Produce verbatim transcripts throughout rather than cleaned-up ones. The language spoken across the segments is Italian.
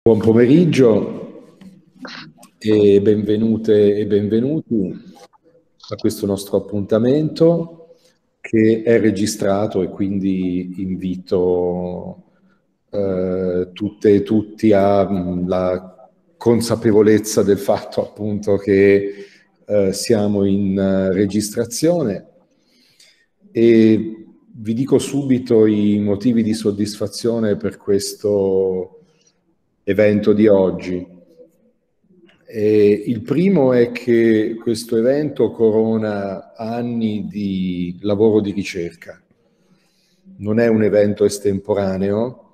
Buon pomeriggio e benvenute e benvenuti a questo nostro appuntamento che è registrato, e quindi invito eh, tutte e tutti alla consapevolezza del fatto appunto che eh, siamo in uh, registrazione. E vi dico subito i motivi di soddisfazione per questo evento di oggi. E il primo è che questo evento corona anni di lavoro di ricerca. Non è un evento estemporaneo,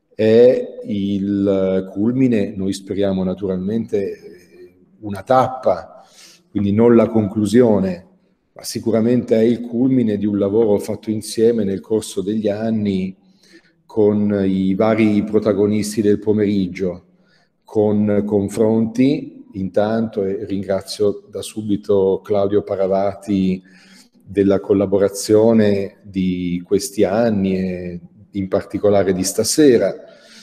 è il culmine, noi speriamo naturalmente, una tappa, quindi non la conclusione, ma sicuramente è il culmine di un lavoro fatto insieme nel corso degli anni con i vari protagonisti del pomeriggio, con confronti intanto, e ringrazio da subito Claudio Paravati della collaborazione di questi anni e in particolare di stasera.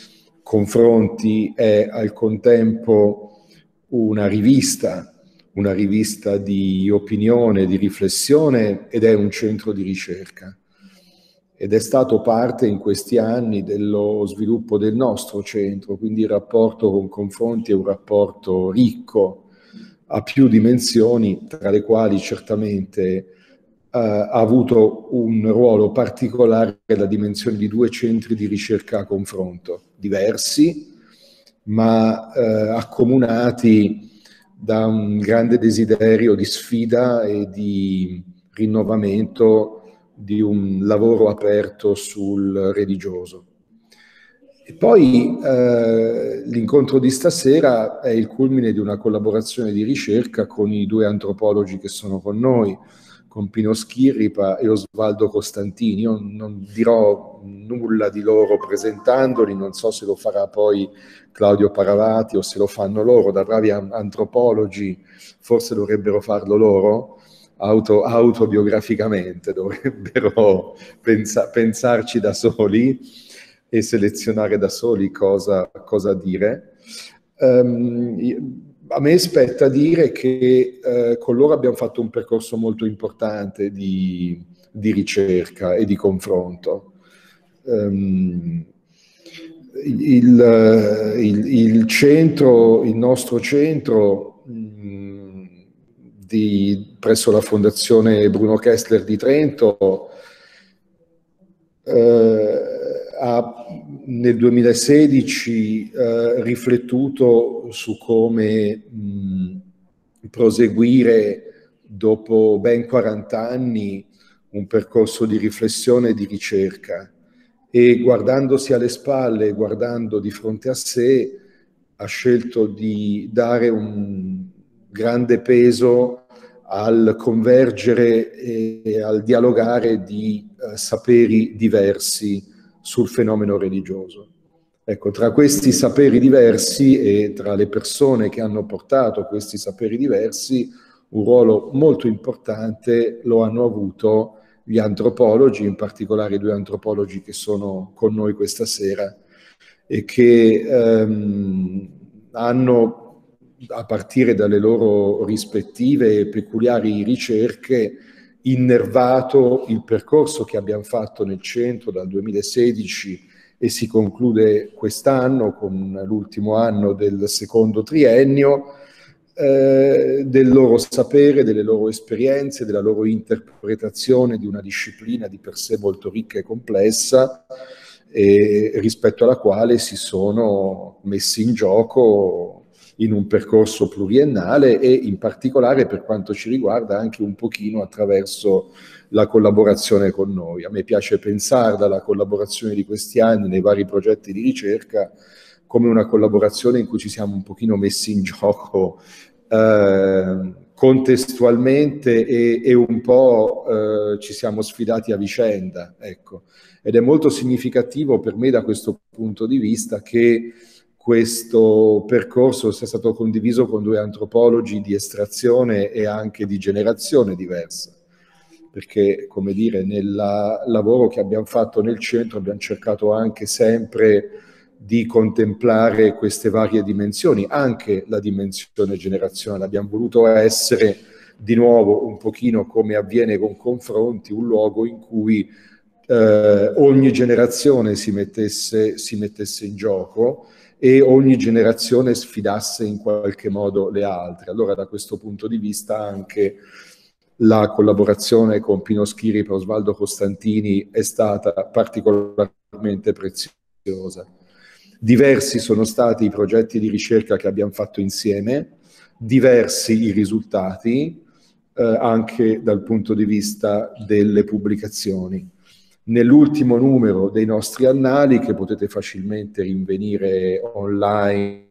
Confronti è al contempo una rivista, una rivista di opinione, di riflessione, ed è un centro di ricerca. Ed è stato parte in questi anni dello sviluppo del nostro centro, quindi il rapporto con Confronti è un rapporto ricco, a più dimensioni, tra le quali certamente eh, ha avuto un ruolo particolare la dimensione di due centri di ricerca a confronto, diversi, ma eh, accomunati da un grande desiderio di sfida e di rinnovamento di un lavoro aperto sul religioso. E poi eh, l'incontro di stasera è il culmine di una collaborazione di ricerca con i due antropologi che sono con noi, con Pino Schirripa e Osvaldo Costantini. Io non dirò nulla di loro presentandoli, non so se lo farà poi Claudio Paravati o se lo fanno loro, da bravi antropologi forse dovrebbero farlo loro. Auto, autobiograficamente dovrebbero pensa, pensarci da soli e selezionare da soli cosa, cosa dire. Um, a me spetta dire che eh, con loro abbiamo fatto un percorso molto importante di, di ricerca e di confronto. Um, il, il, il centro, il nostro centro mh, di, presso la Fondazione Bruno Kessler di Trento eh, ha nel duemilasedici eh, riflettuto su come mh, proseguire dopo ben quaranta anni un percorso di riflessione e di ricerca, e guardandosi alle spalle, guardando di fronte a sé, ha scelto di dare un grande peso al convergere e al dialogare di eh, saperi diversi sul fenomeno religioso. Ecco, tra questi saperi diversi e tra le persone che hanno portato questi saperi diversi, un ruolo molto importante lo hanno avuto gli antropologi, in particolare i due antropologi che sono con noi questa sera e che ehm, hanno, a partire dalle loro rispettive e peculiari ricerche, innervato il percorso che abbiamo fatto nel centro dal duemilasedici e si conclude quest'anno con l'ultimo anno del secondo triennio, eh, del loro sapere, delle loro esperienze, della loro interpretazione di una disciplina di per sé molto ricca e complessa, e rispetto alla quale si sono messi in gioco in un percorso pluriennale e in particolare, per quanto ci riguarda, anche un pochino attraverso la collaborazione con noi. A me piace pensarla, la collaborazione di questi anni nei vari progetti di ricerca, come una collaborazione in cui ci siamo un pochino messi in gioco eh, contestualmente e, e un po' eh, ci siamo sfidati a vicenda, ecco. Ed è molto significativo per me da questo punto di vista che questo percorso sia stato condiviso con due antropologi di estrazione e anche di generazione diversa, perché, come dire, nel lavoro che abbiamo fatto nel centro abbiamo cercato anche sempre di contemplare queste varie dimensioni, anche la dimensione generazionale. Abbiamo voluto essere, di nuovo, un pochino come avviene con Confronti, un luogo in cui eh, ogni generazione si mettesse, si mettesse in gioco e ogni generazione sfidasse in qualche modo le altre. Allora, da questo punto di vista, anche la collaborazione con Pino Schiri e Osvaldo Costantini è stata particolarmente preziosa. Diversi sono stati i progetti di ricerca che abbiamo fatto insieme, diversi i risultati, eh, anche dal punto di vista delle pubblicazioni. Nell'ultimo numero dei nostri annali, che potete facilmente rinvenire online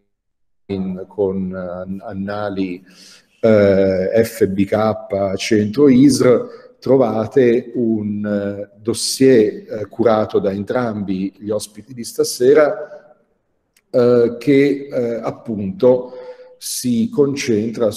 con uh, annali uh, F B K Centro I S R, trovate un uh, dossier uh, curato da entrambi gli ospiti di stasera uh, che uh, appunto si concentra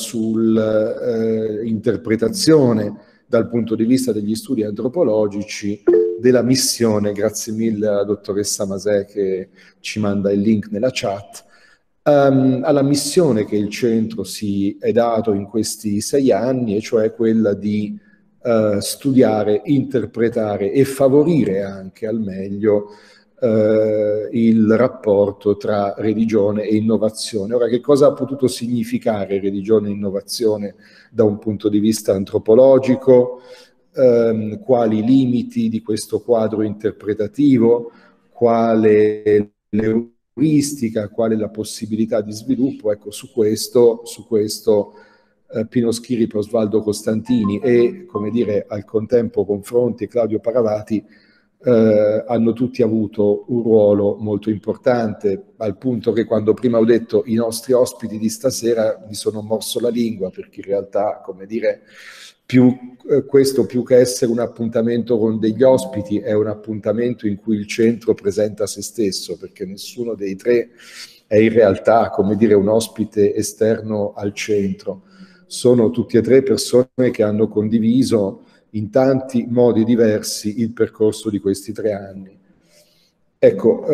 sull'interpretazione uh, dal punto di vista degli studi antropologici della missione, grazie mille alla dottoressa Masè che ci manda il link nella chat, um, alla missione che il centro si è dato in questi sei anni, e cioè quella di uh, studiare, interpretare e favorire anche al meglio uh, il rapporto tra religione e innovazione. Ora, che cosa ha potuto significare religione e innovazione da un punto di vista antropologico? Um, quali limiti di questo quadro interpretativo, quale l'euristica, quale la possibilità di sviluppo? Ecco, su questo, su questo uh, Pino Schiri, Osvaldo Costantini e, come dire, al contempo Confronti e Claudio Paravati uh, hanno tutti avuto un ruolo molto importante, al punto che quando prima ho detto i nostri ospiti di stasera mi sono morso la lingua, perché in realtà, come dire, Più, eh, questo più che essere un appuntamento con degli ospiti è un appuntamento in cui il centro presenta se stesso, perché nessuno dei tre è in realtà, come dire, un ospite esterno al centro. Sono tutti e tre persone che hanno condiviso in tanti modi diversi il percorso di questi tre anni. Ecco,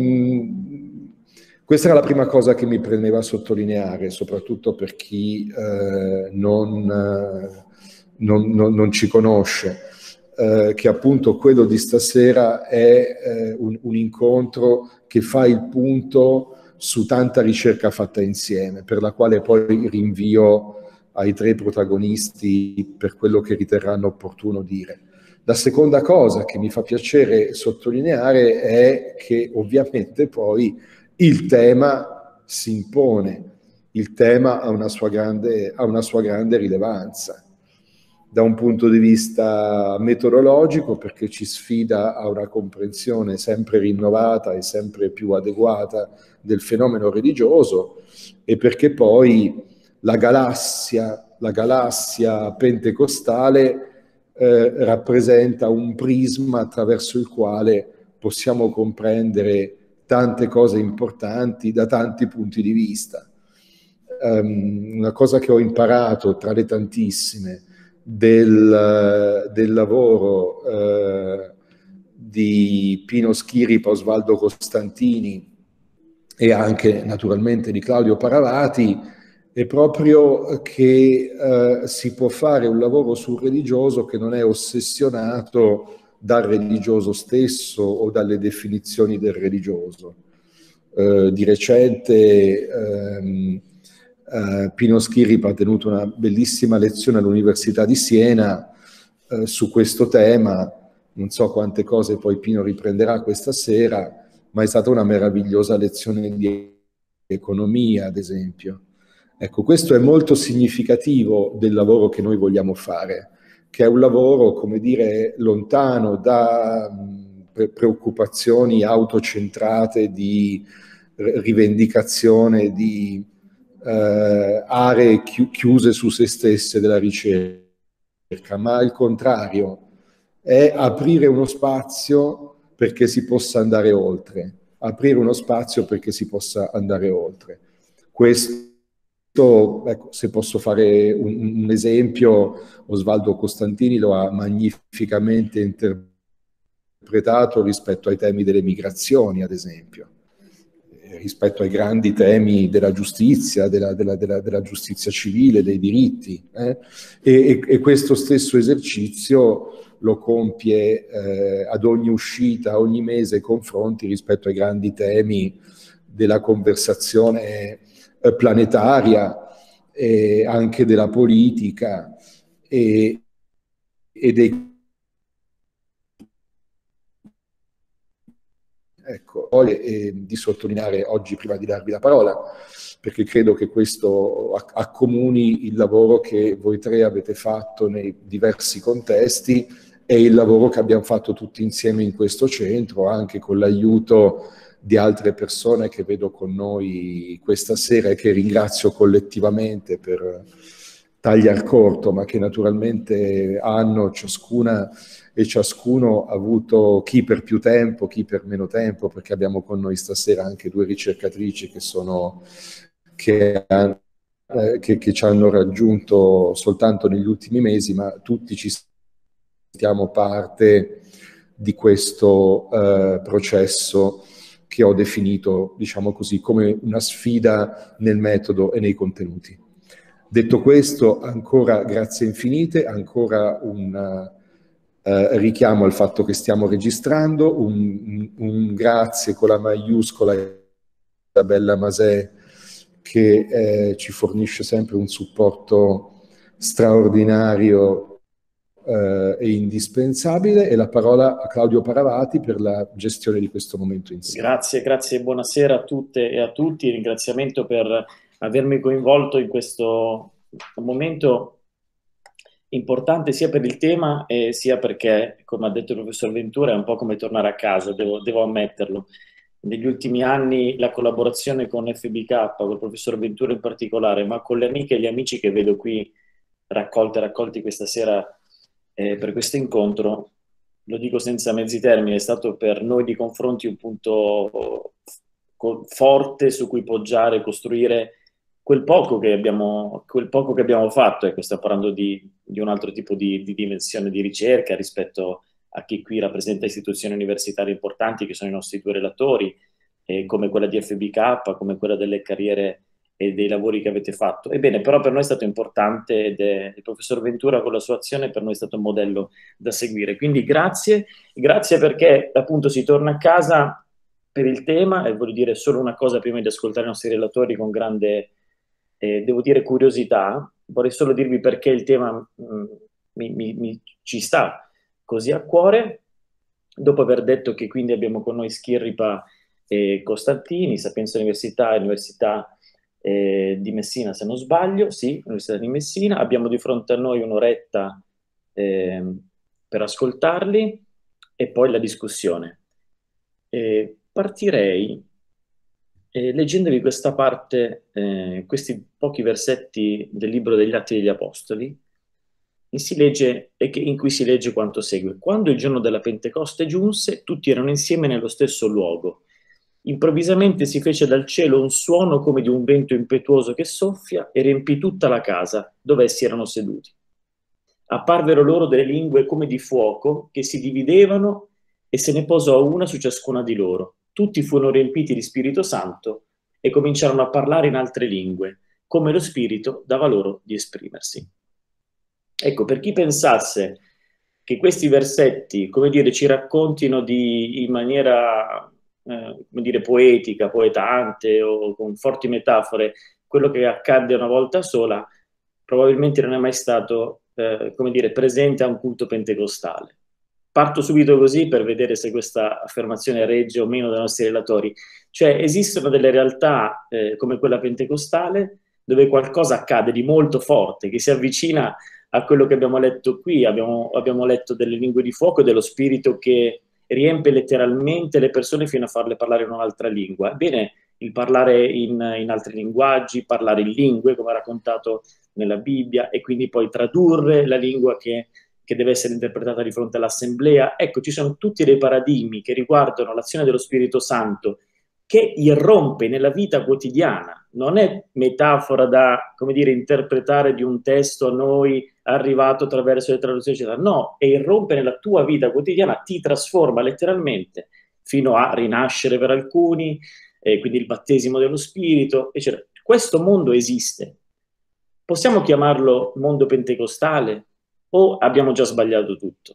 um, questa era la prima cosa che mi premeva sottolineare, soprattutto per chi eh, non... Eh, Non, non, non ci conosce, eh, che appunto quello di stasera è eh, un, un incontro che fa il punto su tanta ricerca fatta insieme, per la quale poi rinvio ai tre protagonisti per quello che riterranno opportuno dire. La seconda cosa che mi fa piacere sottolineare è che ovviamente poi il tema si impone, il tema ha una sua grande, ha una sua grande rilevanza. Da un punto di vista metodologico, perché ci sfida a una comprensione sempre rinnovata e sempre più adeguata del fenomeno religioso, e perché poi la galassia, la galassia pentecostale eh, rappresenta un prisma attraverso il quale possiamo comprendere tante cose importanti da tanti punti di vista. Um, una cosa che ho imparato tra le tantissime Del, del lavoro eh, di Pino Schiri, Osvaldo Costantini e anche naturalmente di Claudio Paravati è proprio che eh, si può fare un lavoro sul religioso che non è ossessionato dal religioso stesso o dalle definizioni del religioso. Eh, di recente ehm, Uh, Pino Schiri ha tenuto una bellissima lezione all'Università di Siena uh, su questo tema. Non so quante cose poi Pino riprenderà questa sera, ma è stata una meravigliosa lezione di economia, ad esempio. Ecco, questo è molto significativo del lavoro che noi vogliamo fare, che è un lavoro, come dire, lontano da mh, preoccupazioni autocentrate di rivendicazione di Uh, aree chi chiuse su se stesse della ricerca, ma al contrario è aprire uno spazio perché si possa andare oltre, aprire uno spazio perché si possa andare oltre. Questo, ecco, se posso fare un, un esempio, Osvaldo Costantini lo ha magnificamente interpretato rispetto ai temi delle migrazioni, ad esempio. rispetto ai grandi temi della giustizia, della, della, della, della giustizia civile, dei diritti. Eh? E, e questo stesso esercizio lo compie eh, ad ogni uscita, ogni mese, confronti rispetto ai grandi temi della conversazione eh, planetaria e anche della politica e, e dei ecco, e di sottolineare oggi, prima di darvi la parola, perché credo che questo accomuni il lavoro che voi tre avete fatto nei diversi contesti e il lavoro che abbiamo fatto tutti insieme in questo centro, anche con l'aiuto di altre persone che vedo con noi questa sera e che ringrazio collettivamente per tagliar corto, ma che naturalmente hanno ciascuna e ciascuno ha avuto chi per più tempo, chi per meno tempo, perché abbiamo con noi stasera anche due ricercatrici che sono che, eh, che, che ci hanno raggiunto soltanto negli ultimi mesi, ma tutti ci sentiamo parte di questo eh, processo che ho definito, diciamo così, come una sfida nel metodo e nei contenuti. Detto questo, ancora grazie infinite, ancora un eh, richiamo al fatto che stiamo registrando, un, un grazie con la maiuscola a Isabella Masè che eh, ci fornisce sempre un supporto straordinario eh, e indispensabile, e la parola a Claudio Paravati per la gestione di questo momento insieme. Grazie, grazie e buonasera a tutte e a tutti, ringraziamento per avermi coinvolto in questo momento importante sia per il tema e sia perché, come ha detto il professor Ventura, è un po' come tornare a casa, devo, devo ammetterlo. Negli ultimi anni la collaborazione con F B K, con il professor Ventura in particolare, ma con le amiche e gli amici che vedo qui raccolte e raccolti questa sera eh, per questo incontro, lo dico senza mezzi termini, è stato per noi di confronti un punto forte su cui poggiare, costruire quel poco che abbiamo, quel poco che abbiamo fatto. Ecco, stiamo parlando di, di un altro tipo di, di dimensione di ricerca rispetto a chi qui rappresenta istituzioni universitarie importanti che sono i nostri due relatori, eh, come quella di F B K, come quella delle carriere e dei lavori che avete fatto. Ebbene, però per noi è stato importante ed è, il professor Ventura con la sua azione per noi è stato un modello da seguire. Quindi grazie, grazie perché appunto si torna a casa per il tema, e voglio dire solo una cosa prima di ascoltare i nostri relatori con grande, eh, devo dire, curiosità. Vorrei solo dirvi perché il tema mh, mi, mi, mi, ci sta così a cuore, dopo aver detto che quindi abbiamo con noi Schirripa e Costantini, Sapienza Università e Università eh, di Messina, se non sbaglio, sì, Università di Messina. Abbiamo di fronte a noi un'oretta eh, per ascoltarli e poi la discussione. Eh, partirei eh, leggendovi questa parte, eh, questi pochi versetti del libro degli Atti degli Apostoli, in, si legge, e che, in cui si legge quanto segue. Quando il giorno della Pentecoste giunse, tutti erano insieme nello stesso luogo. Improvvisamente si fece dal cielo un suono come di un vento impetuoso che soffia e riempì tutta la casa dove essi erano seduti. Apparvero loro delle lingue come di fuoco che si dividevano e se ne posò una su ciascuna di loro. Tutti furono riempiti di Spirito Santo e cominciarono a parlare in altre lingue, come lo Spirito dava loro di esprimersi. Ecco, per chi pensasse che questi versetti, come dire, ci raccontino di, in maniera, eh, come dire, poetica, poetante o con forti metafore, quello che accadde una volta sola, probabilmente non è mai stato, eh, come dire, presente a un culto pentecostale. Parto subito così per vedere se questa affermazione regge o meno dai nostri relatori. Cioè, esistono delle realtà eh, come quella pentecostale dove qualcosa accade di molto forte, che si avvicina a quello che abbiamo letto qui. Abbiamo, abbiamo letto delle lingue di fuoco e dello spirito che riempie letteralmente le persone fino a farle parlare in un'altra lingua. Ebbene, il parlare in, in altri linguaggi, parlare in lingue, come raccontato nella Bibbia, e quindi poi tradurre la lingua che, che deve essere interpretata di fronte all'assemblea. Ecco, ci sono tutti dei paradigmi che riguardano l'azione dello Spirito Santo che irrompe nella vita quotidiana. Non è metafora da, come dire, interpretare di un testo a noi arrivato attraverso le traduzioni, eccetera. No, è irrompe nella tua vita quotidiana, ti trasforma letteralmente, fino a rinascere per alcuni, eh, quindi il battesimo dello Spirito, eccetera. Questo mondo esiste. Possiamo chiamarlo mondo pentecostale o abbiamo già sbagliato tutto?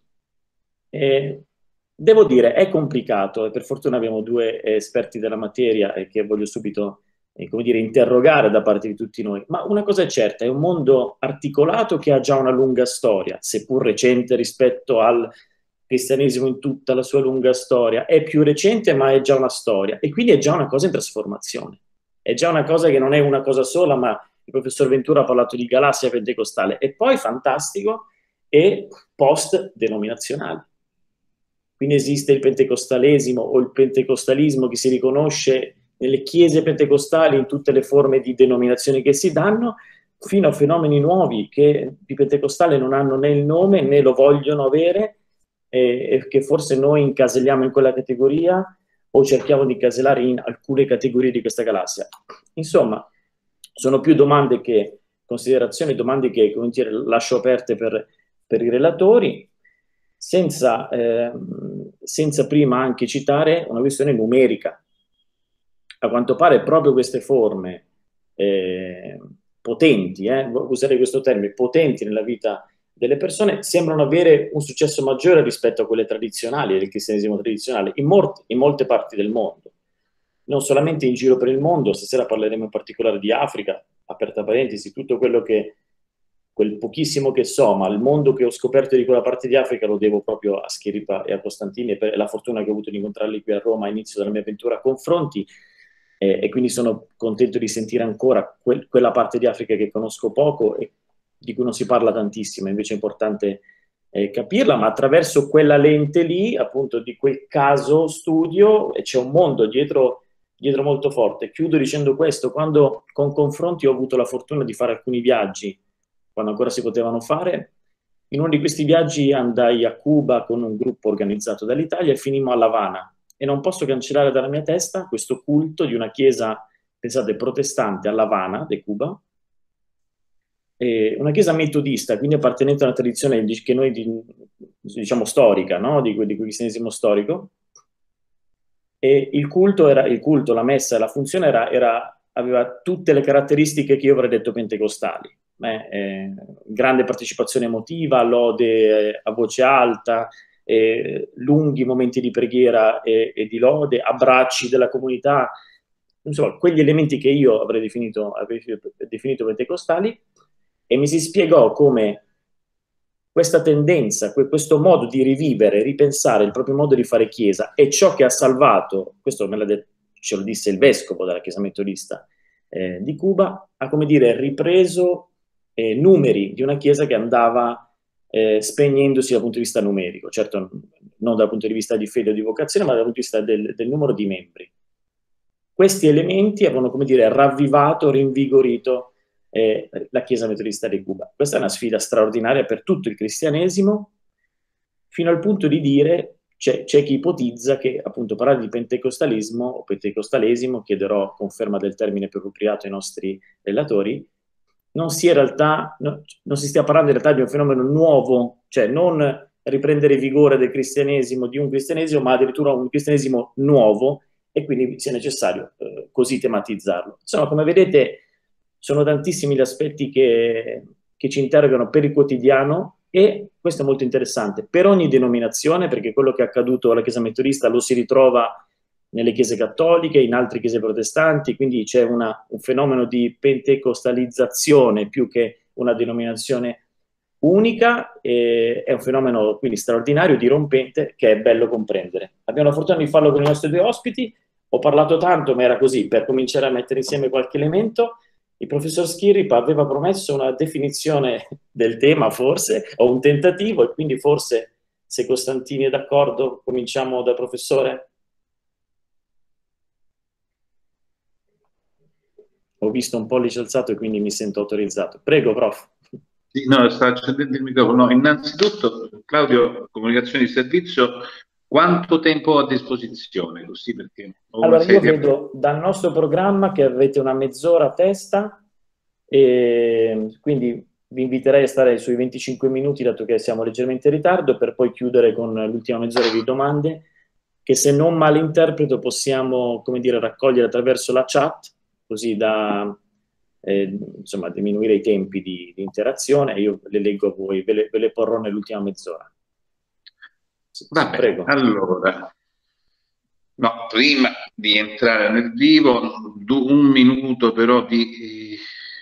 Eh, devo dire, è complicato e per fortuna abbiamo due eh, esperti della materia e che voglio subito eh, come dire, interrogare da parte di tutti noi. Ma una cosa è certa, è un mondo articolato che ha già una lunga storia, seppur recente rispetto al cristianesimo in tutta la sua lunga storia. È più recente, ma è già una storia e quindi è già una cosa in trasformazione. È già una cosa che non è una cosa sola, ma il professor Ventura ha parlato di galassia pentecostale e poi fantastico e post-denominazionale. Quindi esiste il pentecostalesimo o il pentecostalismo che si riconosce nelle chiese pentecostali in tutte le forme di denominazioni che si danno, fino a fenomeni nuovi che di pentecostale non hanno né il nome né lo vogliono avere e, e che forse noi incaselliamo in quella categoria o cerchiamo di incasellare in alcune categorie di questa galassia. Insomma, sono più domande che considerazioni, domande che, come dire, lascio aperte per, per i relatori, senza, eh, senza prima anche citare una questione numerica. A quanto pare proprio queste forme eh, potenti, eh, userei questo termine, potenti nella vita delle persone, sembrano avere un successo maggiore rispetto a quelle tradizionali, del cristianesimo tradizionale, in, in molte parti del mondo. Non solamente in giro per il mondo, stasera parleremo in particolare di Africa, aperta parentesi, tutto quello che, quel pochissimo che so, ma il mondo che ho scoperto di quella parte di Africa lo devo proprio a Schiripa e a Costantini e per la fortuna che ho avuto di incontrarli qui a Roma a inizio della mia avventura a confronti eh, e quindi sono contento di sentire ancora quel, quella parte di Africa che conosco poco e di cui non si parla tantissimo, invece è importante eh, capirla, ma attraverso quella lente lì, appunto di quel caso studio, c'è un mondo dietro, dietro molto forte. Chiudo dicendo questo, quando con confronti ho avuto la fortuna di fare alcuni viaggi, quando ancora si potevano fare, in uno di questi viaggi andai a Cuba con un gruppo organizzato dall'Italia e finimmo a La Habana. E non posso cancellare dalla mia testa questo culto di una chiesa, pensate, protestante a La Habana, de Cuba, eh, una chiesa metodista, quindi appartenente a una tradizione che noi diciamo storica, no? di, di cristianesimo storico. E il culto, era, il culto, la messa e la funzione era, era, aveva tutte le caratteristiche che io avrei detto pentecostali. Eh, eh, grande partecipazione emotiva, lode eh, a voce alta, eh, lunghi momenti di preghiera e, e di lode, abbracci della comunità, insomma, quegli elementi che io avrei definito, avrei definito pentecostali, e mi si spiegò come questa tendenza, questo modo di rivivere, ripensare il proprio modo di fare chiesa è ciò che ha salvato, questo me l'ha detto, ce lo disse il vescovo della chiesa metodista eh, di Cuba, ha come dire ripreso eh, numeri di una chiesa che andava eh, spegnendosi dal punto di vista numerico, certo non dal punto di vista di fede o di vocazione, ma dal punto di vista del, del numero di membri. Questi elementi avevano, come dire, ravvivato, rinvigorito eh, la Chiesa Metodista di Cuba. Questa è una sfida straordinaria per tutto il cristianesimo, fino al punto di dire, c'è, c'è chi ipotizza che appunto parlare di pentecostalismo o pentecostalesimo, chiederò conferma del termine più appropriato ai nostri relatori, non sia in realtà, no, non si stia parlando in realtà di un fenomeno nuovo, cioè non riprendere vigore del cristianesimo, di un cristianesimo, ma addirittura un cristianesimo nuovo, e quindi sia necessario eh, così tematizzarlo. Insomma, come vedete, sono tantissimi gli aspetti che, che ci interrogano per il quotidiano e questo è molto interessante per ogni denominazione, perché quello che è accaduto alla Chiesa Metodista lo si ritrova nelle chiese cattoliche, in altre chiese protestanti, quindi c'è una, un fenomeno di pentecostalizzazione più che una denominazione unica, e è un fenomeno quindi straordinario, dirompente, che è bello comprendere. Abbiamo la fortuna di farlo con i nostri due ospiti, ho parlato tanto, ma era così, per cominciare a mettere insieme qualche elemento. Il professor Schiripa aveva promesso una definizione del tema, forse, o un tentativo, e quindi forse, se Costantini è d'accordo, cominciamo dal professore. Ho visto un pollice alzato e quindi mi sento autorizzato. Prego, prof. Sì, no, sta accendendo il microfono. No, innanzitutto, Claudio, comunicazione di servizio, quanto tempo ho a disposizione? Così perché ho allora, una serie... io vedo dal nostro programma che avete una mezz'ora a testa, e quindi vi inviterei a stare sui venticinque minuti, dato che siamo leggermente in ritardo, per poi chiudere con l'ultima mezz'ora di domande. che se non malinterpreto possiamo, come dire, raccogliere attraverso la chat, così da eh, insomma, diminuire i tempi di, di interazione. Io le leggo a voi, ve le, ve le porrò nell'ultima mezz'ora. Va bene, Prego. allora, no, prima di entrare nel vivo, un minuto però di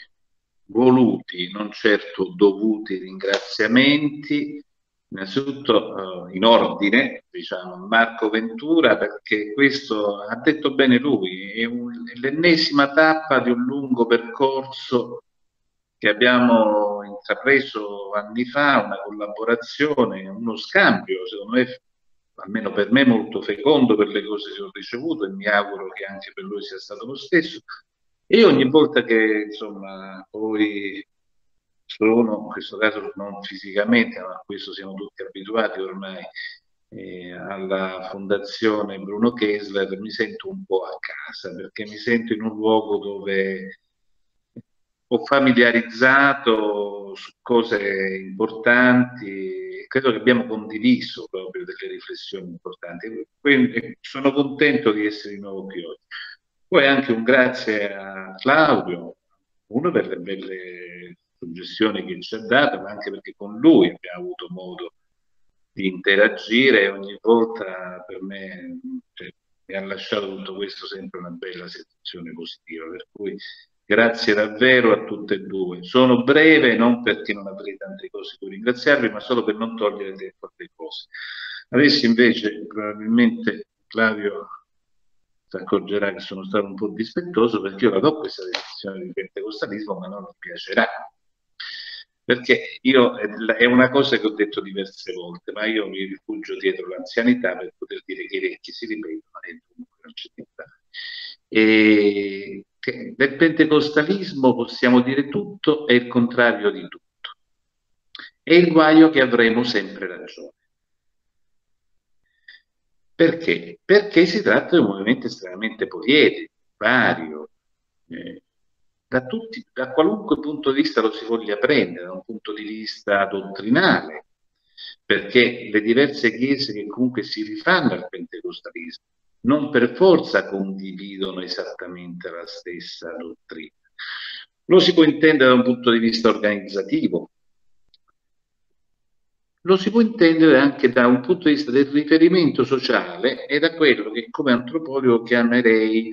voluti, non certo dovuti ringraziamenti. Innanzitutto eh, in ordine, diciamo, Marco Ventura, perché questo ha detto bene lui, è l'ennesima tappa di un lungo percorso che abbiamo intrapreso anni fa, una collaborazione, uno scambio, secondo me, almeno per me, molto fecondo per le cose che ho ricevuto, e mi auguro che anche per lui sia stato lo stesso. E ogni volta che, insomma, poi sono, in questo caso non fisicamente, ma a questo siamo tutti abituati ormai, eh, alla Fondazione Bruno Kessler, mi sento un po' a casa, perché mi sento in un luogo dove ho familiarizzato su cose importanti, credo che abbiamo condiviso proprio delle riflessioni importanti. Quindi sono contento di essere di nuovo qui oggi. Poi anche un grazie a Claudio, uno per le belle suggestioni che ci ha dato, ma anche perché con lui abbiamo avuto modo di interagire e ogni volta per me, cioè, mi ha lasciato tutto questo sempre una bella sensazione positiva, per cui grazie davvero a tutte e due. Sono breve non perché non avrei tante cose per ringraziarvi, ma solo per non togliere tempo alle cose. Adesso invece probabilmente Claudio si accorgerà che sono stato un po' dispettoso, perché io la do questa definizione di pentecostalismo, ma non mi piacerà. Perché io, è una cosa che ho detto diverse volte, ma io mi rifugio dietro l'anzianità per poter dire che i vecchi si ripetono e dunque non c'è niente. E che del pentecostalismo possiamo dire tutto e il contrario di tutto. È il guaio che avremo sempre ragione. Perché? Perché si tratta di un movimento estremamente poliedrico, vario, eh, da, tutti, da qualunque punto di vista lo si voglia prendere, da un punto di vista dottrinale, perché le diverse chiese che comunque si rifanno al pentecostalismo non per forza condividono esattamente la stessa dottrina. Lo si può intendere da un punto di vista organizzativo, lo si può intendere anche da un punto di vista del riferimento sociale e da quello che come antropologo chiamerei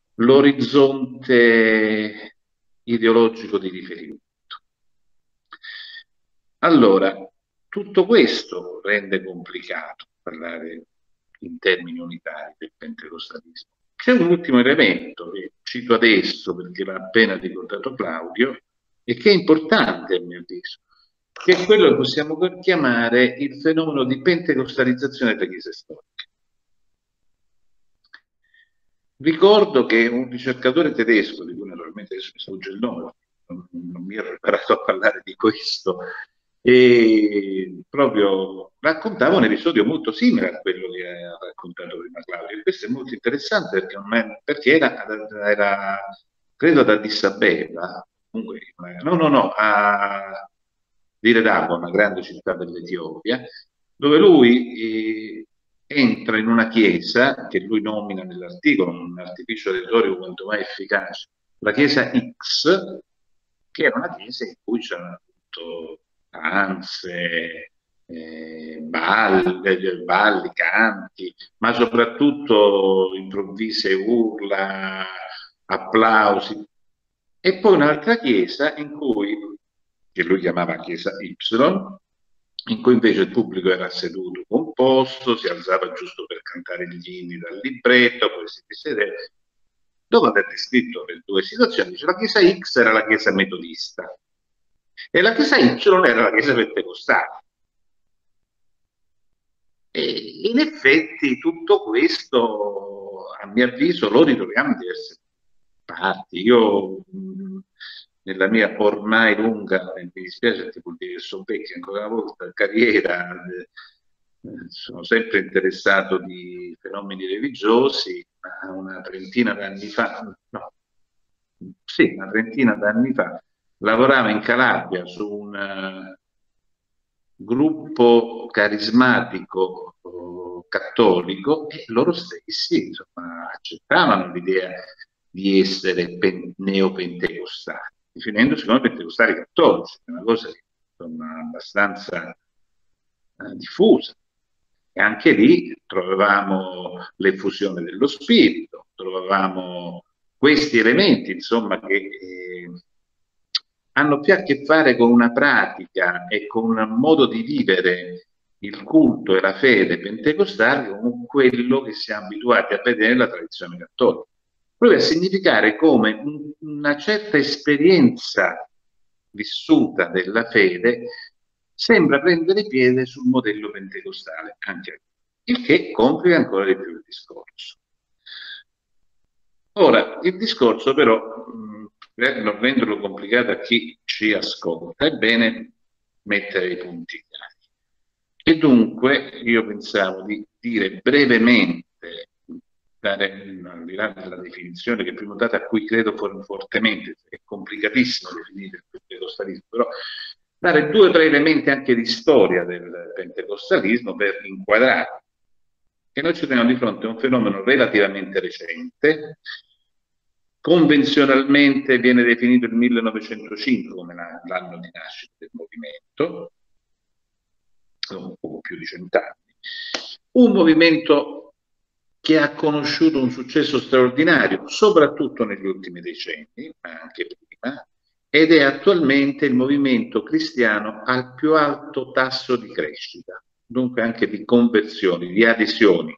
l'orizzonte ideologico di riferimento. Allora, tutto questo rende complicato parlare in termini unitari del pentecostalismo. C'è un ultimo elemento che cito adesso perché l'ha appena ricordato Claudio e che è importante a mio avviso, che è quello che possiamo chiamare il fenomeno di pentecostalizzazione delle chiese storiche. Ricordo che un ricercatore tedesco, di cui naturalmente adesso mi sfugge il nome, non, non mi ero preparato a parlare di questo, e proprio raccontava un episodio molto simile a quello che ha raccontato prima Claudio. E questo è molto interessante perché, perché era, era, credo, ad Addis Abeba, comunque, no, no, no, a Dire Dago, una grande città dell'Etiopia, dove lui eh, entra in una chiesa che lui nomina nell'articolo, un artificio retorico quanto mai efficace, la chiesa X, che era una chiesa in cui c'erano appunto danze, eh, balli, balli, canti, ma soprattutto improvvise urla, applausi. E poi un'altra chiesa in cui, che lui chiamava chiesa Y, in cui invece il pubblico era seduto composto, si alzava giusto per cantare gli inni dal libretto, poi si sedeva. Dopo aver descritto le due situazioni, dice la chiesa X era la chiesa metodista e la chiesa Y era la chiesa pentecostale. E in effetti tutto questo, a mio avviso, lo ritroviamo in diverse parti. Io mh, nella mia ormai lunga, mi dispiace tipo dire che sono vecchio ancora una volta, carriera, eh, sono sempre interessato di fenomeni religiosi, ma una trentina d'anni fa, no, sì, una trentina d'anni fa, lavoravo in Calabria su un uh, gruppo carismatico uh, cattolico, e loro stessi insomma, accettavano l'idea di essere neopentecostali, definendosi come pentecostali cattolici, è una cosa insomma, abbastanza eh, diffusa. E anche lì trovavamo l'effusione dello spirito, trovavamo questi elementi, insomma, che eh, hanno più a che fare con una pratica e con un modo di vivere il culto e la fede pentecostale con quello che siamo abituati a vedere nella tradizione cattolica. Proprio a significare come un, una certa esperienza vissuta della fede sembra prendere piede sul modello pentecostale, anche il che complica ancora di più il discorso. Ora, il discorso però, per non renderlo complicato a chi ci ascolta, è bene mettere i punti chiari. E dunque io pensavo di dire brevemente, dare, al di là della definizione che prima data a cui credo fortemente, è complicatissimo definire il pentecostalismo, però dare due o tre elementi anche di storia del pentecostalismo per inquadrare che noi ci troviamo di fronte a un fenomeno relativamente recente. Convenzionalmente viene definito il millenovecentocinque come l'anno di nascita del movimento, un poco più di cent'anni. Un movimento che ha conosciuto un successo straordinario, soprattutto negli ultimi decenni, ma anche prima, ed è attualmente il movimento cristiano al più alto tasso di crescita, dunque anche di conversioni, di adesioni.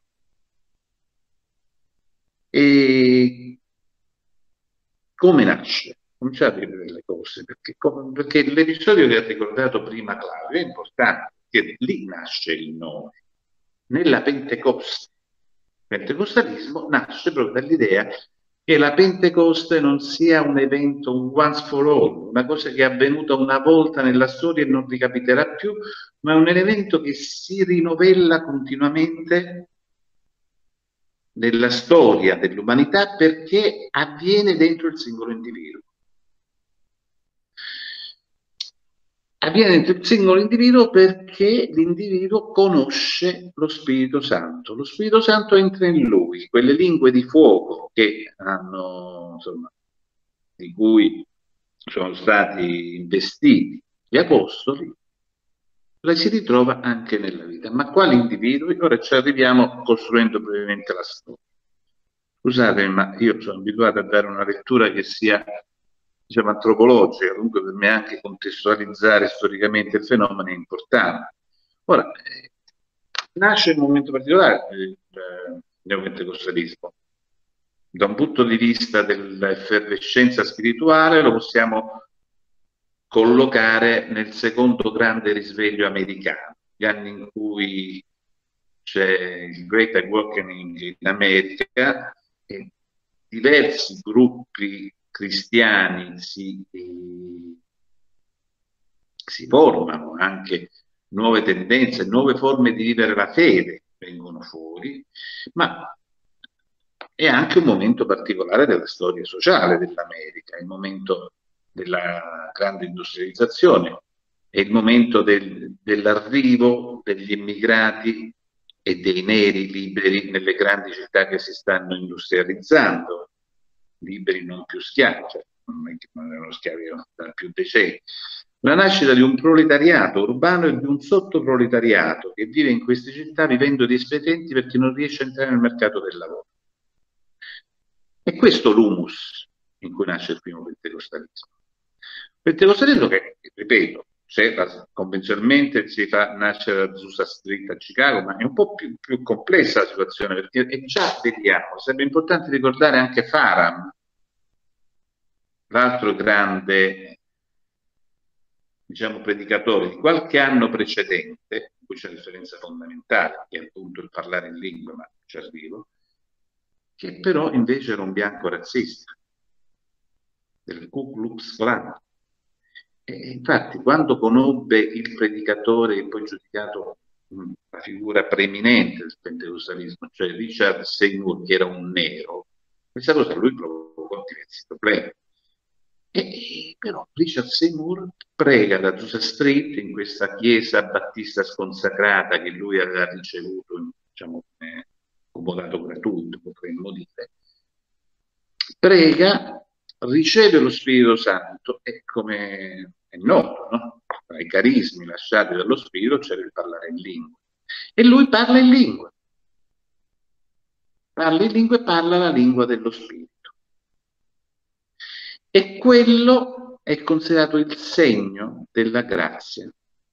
E come nasce? Cominciate a vedere le cose, perché, perché l'episodio che ha ricordato prima Claudio è importante, perché lì nasce il nome. Nella Pentecoste, il pentecostalismo nasce proprio dall'idea che la Pentecoste non sia un evento, un once for all, una cosa che è avvenuta una volta nella storia e non ricapiterà più, ma è un evento che si rinovella continuamente nella storia dell'umanità perché avviene dentro il singolo individuo. Avviene dentro il singolo individuo perché l'individuo conosce lo Spirito Santo. Lo Spirito Santo entra in lui, quelle lingue di fuoco che hanno, insomma, di cui sono stati investiti gli apostoli, la si ritrova anche nella vita. Ma quali individui? Ora ci arriviamo costruendo brevemente la storia. Scusate, ma io sono abituato a dare una lettura che sia, diciamo, antropologica, comunque per me anche contestualizzare storicamente il fenomeno è importante. Ora, eh, nasce in un momento particolare il eh, neopentecostalismo. Da un punto di vista dell'effervescenza spirituale lo possiamo collocare nel secondo grande risveglio americano, gli anni in cui c'è il Great Awakening in America e diversi gruppi cristiani si, eh, si formano, anche nuove tendenze, nuove forme di vivere la fede vengono fuori, ma è anche un momento particolare della storia sociale dell'America, il momento della grande industrializzazione, è il momento del, dell'arrivo degli immigrati e dei neri liberi nelle grandi città che si stanno industrializzando, liberi non più schiavi, cioè non erano schiavi da più decenni. La nascita di un proletariato urbano e di un sottoproletariato che vive in queste città vivendo di espedienti perché non riesce a entrare nel mercato del lavoro. E questo l'humus in cui nasce il primo pentecostalismo. Pentecostalismo che, ripeto, convenzionalmente si fa nascere a Azusa Street a Chicago, ma è un po' più, più complessa la situazione, perché e già vediamo, sarebbe importante ricordare anche Faram, l'altro grande, diciamo, predicatore di qualche anno precedente, in cui c'è una differenza fondamentale, che è appunto il parlare in lingua, ma ci arrivo, che però invece era un bianco razzista, del Ku Klux Klan. E infatti quando conobbe il predicatore e poi giudicato mh, la figura preeminente del pentecostalismo, cioè Richard Seymour, che era un nero, questa cosa a lui provocò diversi problemi. E, e, però Richard Seymour prega da Azusa Street, in questa chiesa battista sconsacrata che lui aveva ricevuto in diciamo, come comodato gratuito, potremmo dire, prega, riceve lo Spirito Santo e, come è noto, no? Tra i carismi lasciati dallo Spirito c'è il parlare in lingua. E lui parla in lingua. Parla in lingua e parla la lingua dello Spirito. E quello è considerato il segno della grazia,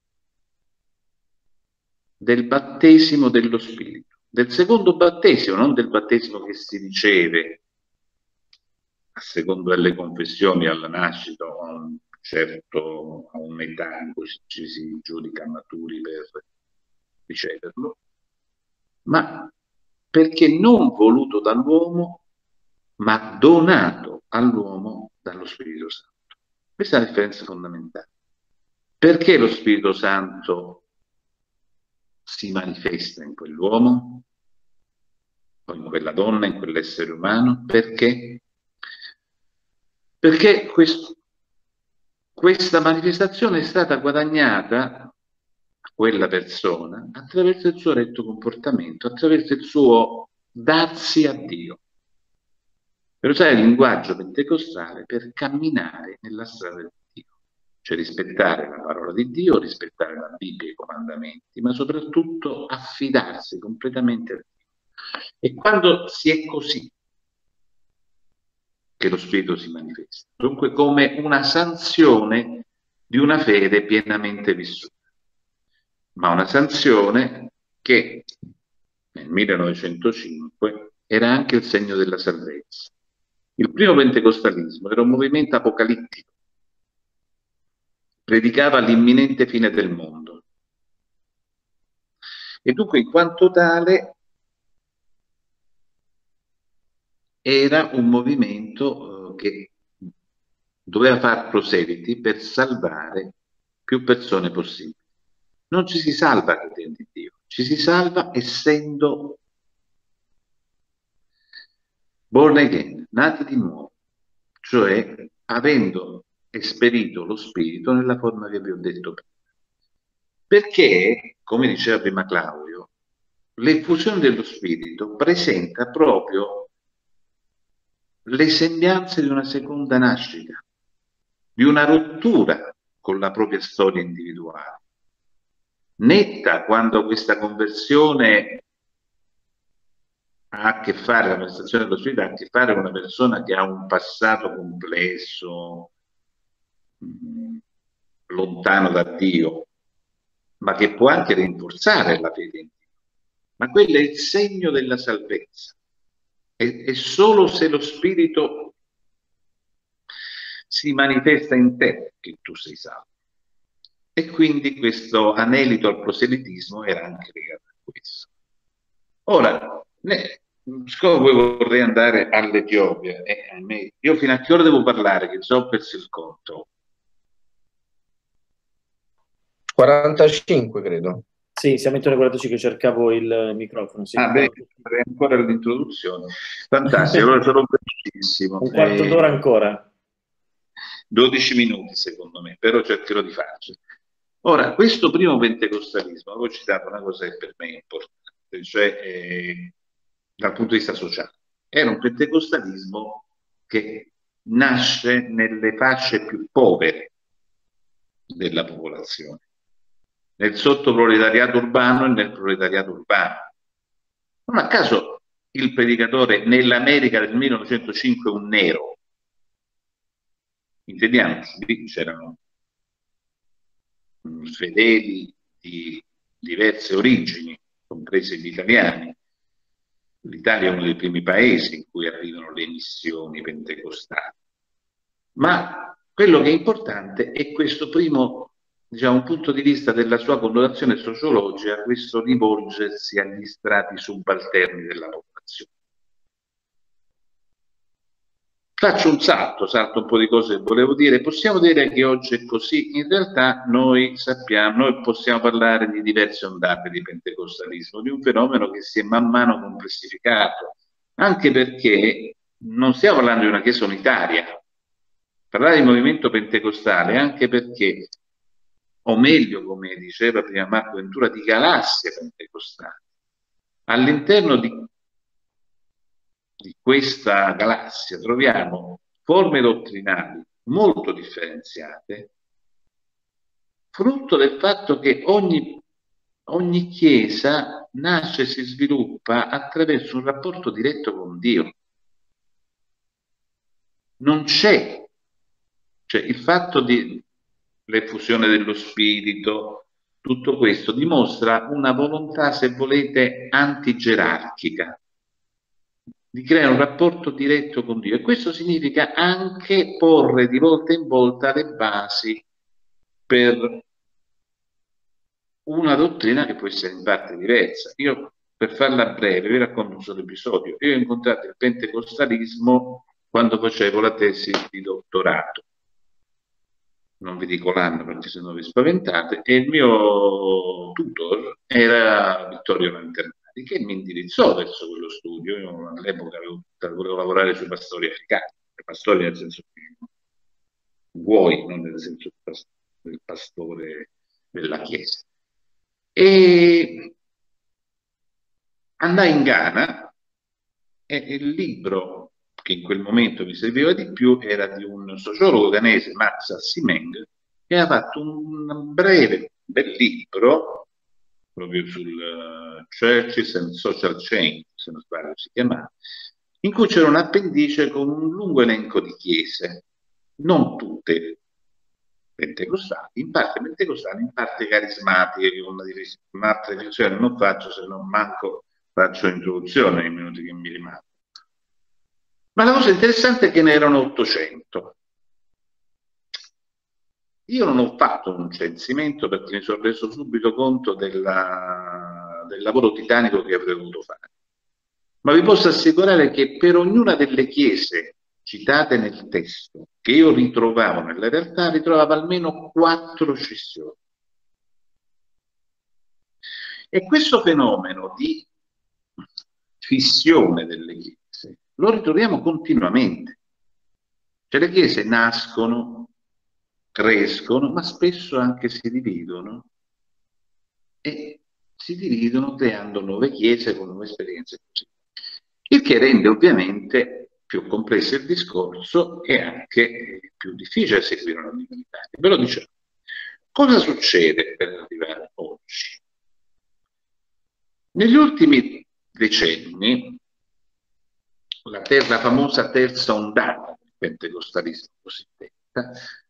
del battesimo dello Spirito, del secondo battesimo, non del battesimo che si riceve a secondo delle confessioni alla nascita o a un certo, a un'età in cui ci si giudica maturi per riceverlo, ma perché non voluto dall'uomo, ma donato all'uomo dallo Spirito Santo. Questa è la differenza fondamentale. Perché lo Spirito Santo si manifesta in quell'uomo, o in quella donna, in quell'essere umano? Perché? Perché questo, questa manifestazione è stata guadagnata a quella persona attraverso il suo retto comportamento, attraverso il suo darsi a Dio, per usare il linguaggio pentecostale per camminare nella strada di Dio, cioè rispettare la parola di Dio, rispettare la Bibbia e i comandamenti, ma soprattutto affidarsi completamente a Dio. E quando si è così, che lo Spirito si manifesta, dunque come una sanzione di una fede pienamente vissuta, ma una sanzione che nel millenovecentocinque era anche il segno della salvezza. Il primo pentecostalismo era un movimento apocalittico, predicava l'imminente fine del mondo e dunque in quanto tale era un movimento eh, che doveva far proseliti per salvare più persone possibili. Non ci si salva credendo in Dio, ci si salva essendo born again, nati di nuovo, cioè avendo esperito lo Spirito nella forma che vi ho detto prima. Perché, come diceva prima Claudio, l'effusione dello Spirito presenta proprio le sembianze di una seconda nascita, di una rottura con la propria storia individuale. Netta quando questa conversione ha a che fare, la manifestazione dello Spirito ha a che fare con una persona che ha un passato complesso, mh, lontano da Dio, ma che può anche rinforzare la fede in Dio. Ma quello è il segno della salvezza. E, e solo se lo Spirito si manifesta in te che tu sei salvo. E quindi questo anelito al proselitismo era anche legato a questo. Ora, ne, siccome poi vorrei andare all'Etiopia, eh, io fino a che ora devo parlare, che già ho perso il conto? quarantacinque credo. Sì, siamo intorno ai quarantacinque, cercavo il microfono. Sì. Ah, beh, ancora l'introduzione. Fantastico, allora sono velocissimo. Un quarto eh, d'ora ancora. dodici minuti secondo me, però cercherò di farci. Ora, questo primo pentecostalismo, avevo citato una cosa che per me è importante, cioè eh, dal punto di vista sociale. Era un pentecostalismo che nasce nelle fasce più povere della popolazione, nel sottoproletariato urbano e nel proletariato urbano. Non a caso il predicatore nell'America del millenovecentocinque è un nero. Intendiamoci, lì c'erano fedeli di diverse origini, compresi gli italiani. L'Italia è uno dei primi paesi in cui arrivano le missioni pentecostali. Ma quello che è importante è questo primo, diciamo, punto di vista della sua connotazione sociologica, questo rivolgersi agli strati subalterni della popolazione. Faccio un salto, salto un po' di cose che volevo dire. Possiamo dire che oggi è così? In realtà noi sappiamo, noi possiamo parlare di diverse ondate di pentecostalismo, di un fenomeno che si è man mano complessificato, anche perché non stiamo parlando di una chiesa unitaria. Parlare di movimento pentecostale anche perché, o meglio, come diceva prima Marco Ventura, di galassie pentecostali. all'interno di, di questa galassia troviamo forme dottrinali molto differenziate, frutto del fatto che ogni, ogni chiesa nasce e si sviluppa attraverso un rapporto diretto con Dio. Non c'è, cioè il fatto di l'effusione dello spirito, tutto questo dimostra una volontà, se volete, antigerarchica, di creare un rapporto diretto con Dio, e questo significa anche porre di volta in volta le basi per una dottrina che può essere in parte diversa. Io, per farla breve, vi racconto un solo episodio. Io ho incontrato il pentecostalismo quando facevo la tesi di dottorato. Non vi dico l'anno perché se no vi spaventate, e il mio tutor era Vittorio Lanternati, che mi indirizzò verso quello studio. Io all'epoca volevo lavorare sui pastori africani, pastori nel senso che vuoi, non nel senso del pastore della Chiesa. E andai in Ghana e il libro che in quel momento mi serviva di più era di un sociologo ghanese, Max Assimeng, che ha fatto un breve bel libro proprio sul uh, Churches and Social Change, se non sbaglio si chiamava, in cui c'era un appendice con un lungo elenco di chiese, non tutte pentecostali, in parte pentecostali, in parte carismatiche, con un'altra divisione non faccio, se non manco faccio introduzione nei minuti che mi rimangono. Ma la cosa interessante è che ne erano ottocento. Io non ho fatto un censimento perché mi sono reso subito conto della, del lavoro titanico che avrei dovuto fare. Ma vi posso assicurare che per ognuna delle chiese citate nel testo, che io ritrovavo nella realtà, ritrovavo almeno quattro scissioni. E questo fenomeno di fissione delle chiese lo ritroviamo continuamente. Cioè le chiese nascono, crescono, ma spesso anche si dividono, e si dividono creando nuove chiese con nuove esperienze così. Il che rende ovviamente più complesso il discorso e anche più difficile seguire una divinità. Ve lo diciamo. Cosa succede per arrivare oggi? Negli ultimi decenni, la, ter la famosa terza ondata del pentecostalismo cosiddetta,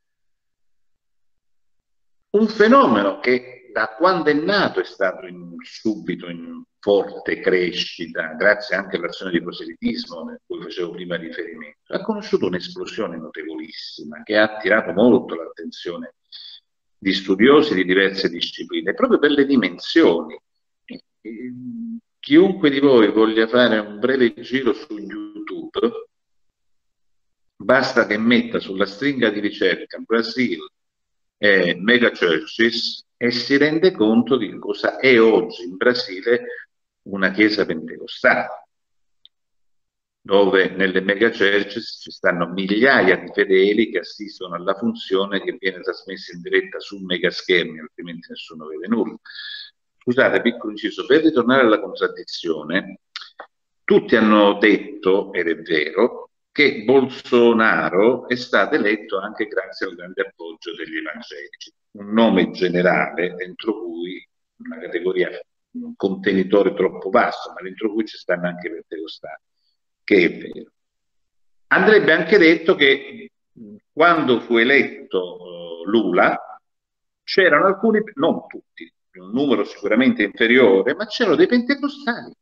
un fenomeno che da quando è nato è stato in, subito in forte crescita, grazie anche all'azione di proselitismo a cui facevo prima riferimento, ha conosciuto un'esplosione notevolissima che ha attirato molto l'attenzione di studiosi di diverse discipline, proprio per le dimensioni. Chiunque di voi voglia fare un breve giro su YouTube, basta che metta sulla stringa di ricerca Brasil e mega churches e si rende conto di cosa è oggi in Brasile una chiesa pentecostale, dove nelle mega churches ci stanno migliaia di fedeli che assistono alla funzione che viene trasmessa in diretta su mega schermi, altrimenti nessuno vede nulla. Scusate, piccolo inciso, per ritornare alla contraddizione, tutti hanno detto, ed è vero, che Bolsonaro è stato eletto anche grazie al grande appoggio degli evangelici, un nome generale dentro cui una categoria, un contenitore troppo vasto, ma dentro cui ci stanno anche i pentecostali, che è vero. Andrebbe anche detto che quando fu eletto uh, Lula c'erano alcuni, non tutti, un numero sicuramente inferiore, ma c'erano dei pentecostali.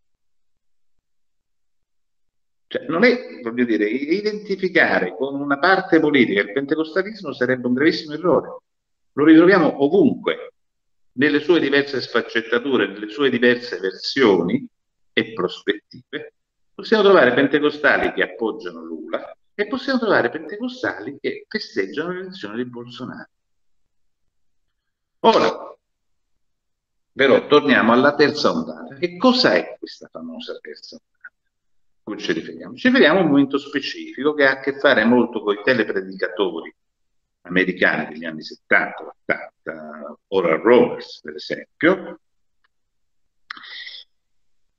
Cioè, non è, voglio dire, identificare con una parte politica il pentecostalismo sarebbe un gravissimo errore. Lo ritroviamo ovunque, nelle sue diverse sfaccettature, nelle sue diverse versioni e prospettive. Possiamo trovare pentecostali che appoggiano Lula e possiamo trovare pentecostali che festeggiano l'elezione di Bolsonaro. Ora, però, torniamo alla terza ondata. Che cosa è questa famosa terza ondata? Come ci riferiamo? Ci riferiamo a un momento specifico che ha a che fare molto con i telepredicatori americani degli anni settanta, ottanta, Oral Roberts per esempio,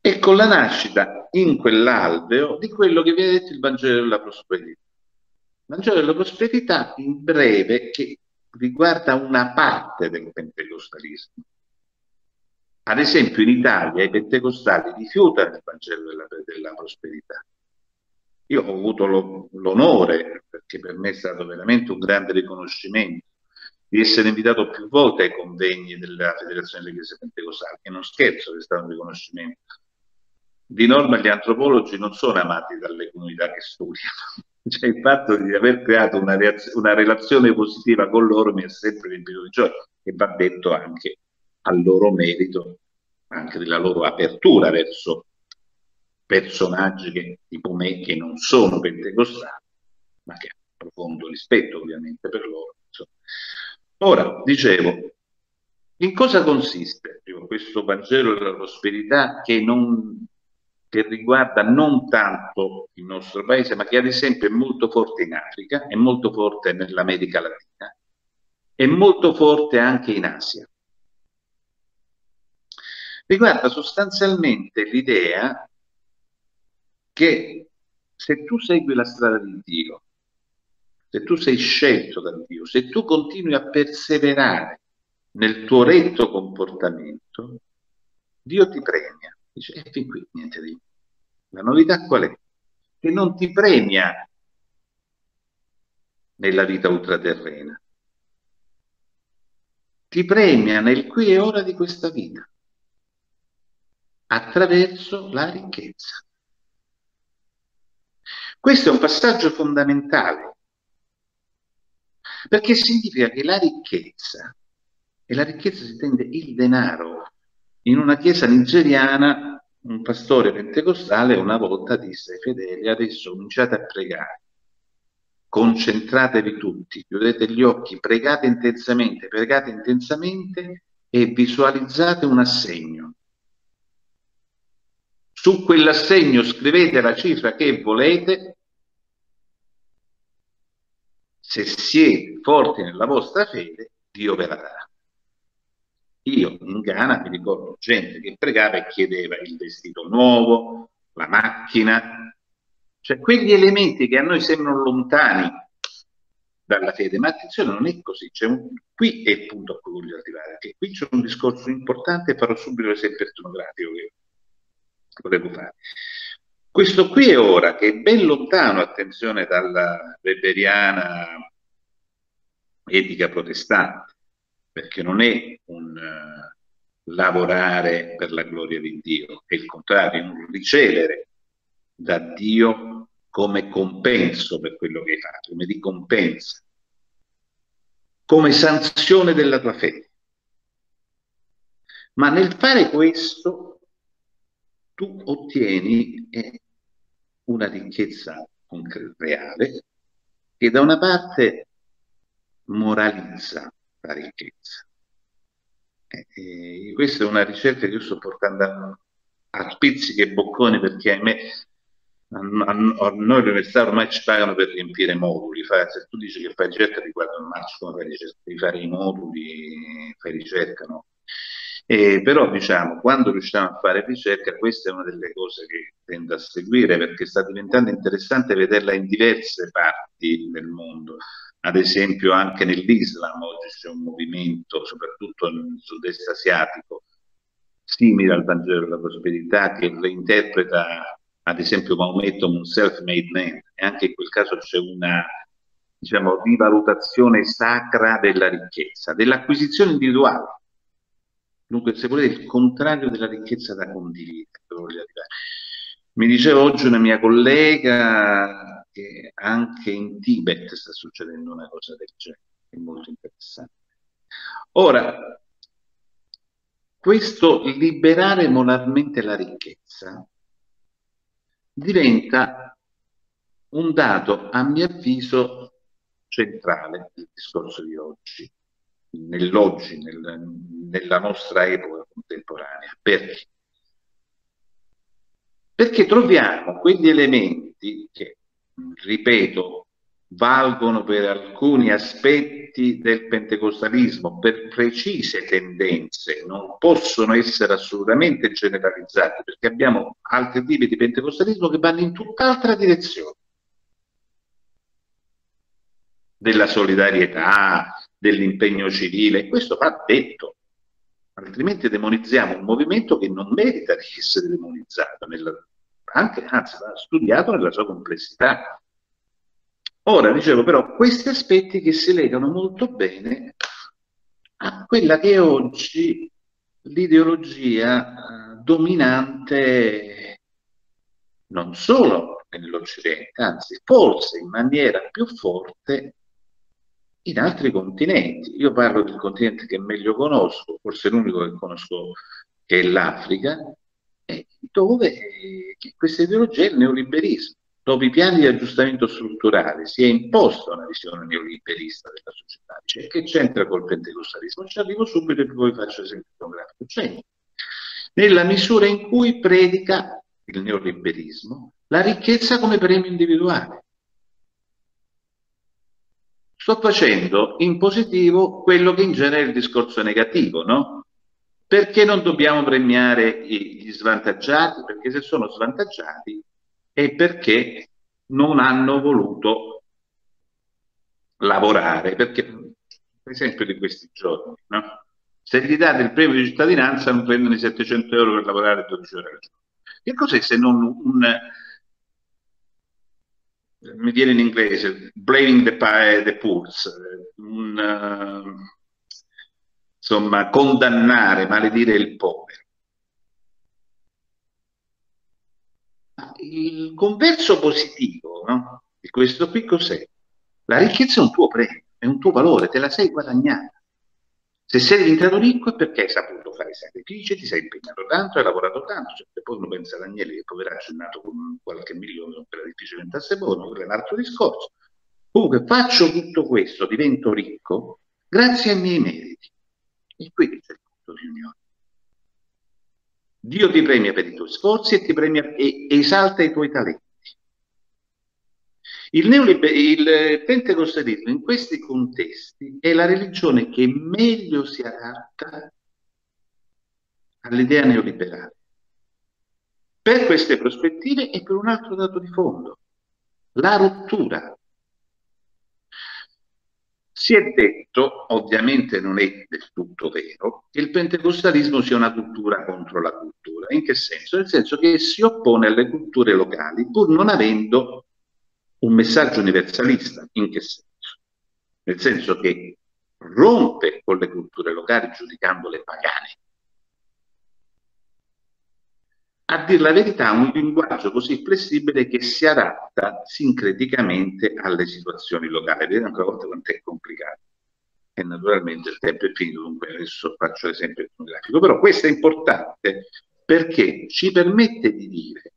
e con la nascita in quell'alveo di quello che viene detto il Vangelo della prosperità. Il Vangelo della prosperità, in breve, che riguarda una parte del pentecostalismo. Ad esempio in Italia i pentecostali rifiutano il Vangelo della, della prosperità. Io ho avuto l'onore, perché per me è stato veramente un grande riconoscimento, di essere invitato più volte ai convegni della Federazione delle Chiese Pentecostali, che non scherzo, che è stato un riconoscimento. Di norma gli antropologi non sono amati dalle comunità che studiano, cioè il fatto di aver creato una, una relazione positiva con loro mi è sempre riempito di gioia, e va detto anche al loro merito, anche della loro apertura verso personaggi che, tipo me, che non sono pentecostali, ma che hanno profondo rispetto ovviamente per loro. Insomma. Ora, dicevo, in cosa consiste dico, questo Vangelo della prosperità che, non, che riguarda non tanto il nostro paese, ma che ad esempio è molto forte in Africa, è molto forte nell'America Latina, è molto forte anche in Asia. Riguarda sostanzialmente l'idea che se tu segui la strada di Dio, se tu sei scelto da Dio, se tu continui a perseverare nel tuo retto comportamento, Dio ti premia. Dice, e fin qui niente di. La novità qual è? Che non ti premia nella vita ultraterrena, ti premia nel qui e ora di questa vita, attraverso la ricchezza. Questo è un passaggio fondamentale, perché significa che la ricchezza, e la ricchezza si intende il denaro, in una chiesa nigeriana un pastore pentecostale una volta disse ai fedeli: adesso cominciate a pregare, concentratevi tutti, chiudete gli occhi, pregate intensamente, pregate intensamente e visualizzate un assegno. Su quell'assegno scrivete la cifra che volete. Se siete forti nella vostra fede, Dio ve la darà. Io in Ghana mi ricordo gente che pregava e chiedeva il vestito nuovo, la macchina, cioè quegli elementi che a noi sembrano lontani dalla fede, ma attenzione, non è così. Un... qui è il punto a cui voglio arrivare, che qui c'è un discorso importante e farò subito l'esempio etnografico che volevo fare. Questo qui è ora, che è ben lontano, attenzione, dalla weberiana etica protestante, perché non è un uh, lavorare per la gloria di Dio, è il contrario, è un ricevere da Dio come compenso per quello che hai fatto, come ricompensa, come sanzione della tua fede. Ma nel fare questo tu ottieni eh, una ricchezza reale che da una parte moralizza la ricchezza. Eh, eh, questa è una ricerca che io sto portando a, a spizzichi e bocconi, perché ahimè a, a, a noi all'università ormai ci pagano per riempire moduli. Fai, se tu dici che fai ricerca riguardo il marcio, come fai ricerca, devi fare i moduli, fai ricerca, no? Eh, però diciamo, quando riusciamo a fare ricerca, questa è una delle cose che tendo a seguire, perché sta diventando interessante vederla in diverse parti del mondo. Ad esempio anche nell'Islam oggi c'è un movimento, soprattutto nel sud-est asiatico, simile al Vangelo della prosperità, che reinterpreta ad esempio Maometto un self-made man, e anche in quel caso c'è una, diciamo, rivalutazione sacra della ricchezza, dell'acquisizione individuale. Dunque, se volete, il contrario della ricchezza da condividere. Mi diceva oggi una mia collega che anche in Tibet sta succedendo una cosa del genere, è molto interessante. Ora, questo liberare moralmente la ricchezza diventa un dato, a mio avviso, centrale del discorso di oggi, nell'oggi, nel, nella nostra epoca contemporanea. Perché? Perché troviamo quegli elementi che, ripeto, valgono per alcuni aspetti del pentecostalismo, per precise tendenze, non possono essere assolutamente generalizzati, perché abbiamo altri tipi di pentecostalismo che vanno in tutt'altra direzione. Della solidarietà, dell'impegno civile, questo va detto, altrimenti demonizziamo un movimento che non merita di essere demonizzato, nella, anche, anzi va studiato nella sua complessità. Ora, dicevo però, questi aspetti che si legano molto bene a quella che è oggi l'ideologia eh, dominante non solo nell'Occidente, anzi forse in maniera più forte in altri continenti. Io parlo del continente che meglio conosco, forse l'unico che conosco, che è l'Africa, dove eh, questa ideologia è il neoliberismo. Dopo i piani di aggiustamento strutturale si è imposta una visione neoliberista della società. Cioè, che c'entra col pentecostalismo? Ci arrivo subito e poi faccio esempio fotografico. C'entra. Nella misura in cui predica il neoliberismo la ricchezza come premio individuale. Sto facendo in positivo quello che in genere è il discorso negativo, no? Perché non dobbiamo premiare gli svantaggiati? Perché se sono svantaggiati è perché non hanno voluto lavorare. Perché, per esempio, di questi giorni, no? Se gli date il premio di cittadinanza non prendono i settecento euro per lavorare dodici ore al giorno. Che cos'è se non un... mi viene in inglese, blaming the, the poor, un, uh, insomma, condannare, maledire il povero. Il converso positivo, no, di questo qui cos'è? La ricchezza è un tuo premio, è un tuo valore, te la sei guadagnata. Se sei diventato ricco è perché hai saputo fare sacrifici, ti sei impegnato tanto, hai lavorato tanto. Cioè, poi uno pensa a Daniele, che poveraccio è nato con qualche milione, non per difficile diventasse buono, quello è un altro discorso. Comunque faccio tutto questo, divento ricco, grazie ai miei meriti. E qui c'è il punto di unione. Dio ti premia per i tuoi sforzi e ti premia e esalta i tuoi talenti. Il, il pentecostalismo in questi contesti è la religione che meglio si adatta all'idea neoliberale. Per queste prospettive e per un altro dato di fondo, la rottura. Si è detto, ovviamente non è del tutto vero, che il pentecostalismo sia una cultura contro la cultura. In che senso? Nel senso che si oppone alle culture locali pur non avendo un messaggio universalista. In che senso? Nel senso che rompe con le culture locali giudicandole pagane. A dir la verità, un linguaggio così flessibile che si adatta sincreticamente alle situazioni locali. Vedete ancora una volta quanto è complicato. E naturalmente il tempo è finito, dunque adesso faccio l'esempio etnografico. Però questo è importante perché ci permette di dire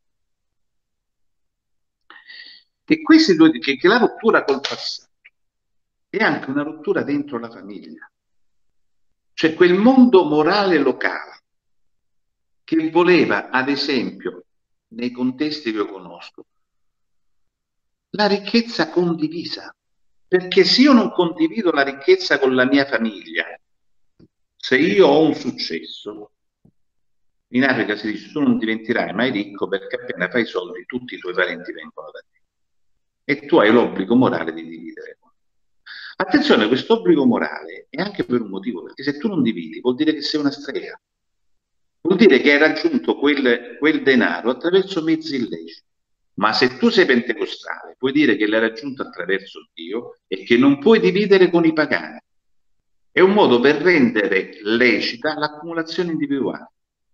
che, questi due, che, che la rottura col passato è anche una rottura dentro la famiglia. Cioè quel mondo morale locale che voleva, ad esempio, nei contesti che io conosco, la ricchezza condivisa. Perché se io non condivido la ricchezza con la mia famiglia, se io ho un successo, in Africa si dice tu non diventerai mai ricco perché appena fai soldi tutti i tuoi parenti vengono da te. E tu hai l'obbligo morale di dividere. Attenzione, questo obbligo morale è anche per un motivo, perché se tu non dividi vuol dire che sei una strega. Vuol dire che hai raggiunto quel, quel denaro attraverso mezzi illeciti. Ma se tu sei pentecostale, puoi dire che l'hai raggiunto attraverso Dio e che non puoi dividere con i pagani. È un modo per rendere lecita l'accumulazione individuale.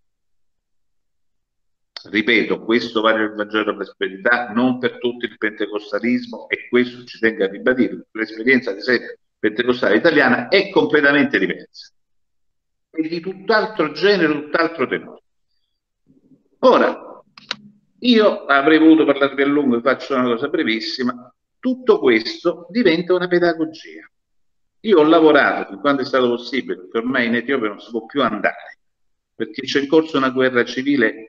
Ripeto, questo vale il Vangelo della prosperità, non per tutto il pentecostalismo, e questo ci tengo a ribadire. L'esperienza, ad esempio, pentecostale italiana è completamente diversa. È di tutt'altro genere, tutt'altro tenore. Ora, io avrei voluto parlarvi a lungo, faccio una cosa brevissima. Tutto questo diventa una pedagogia. Io ho lavorato fin quando è stato possibile, perché ormai in Etiopia non si può più andare, perché c'è in corso una guerra civile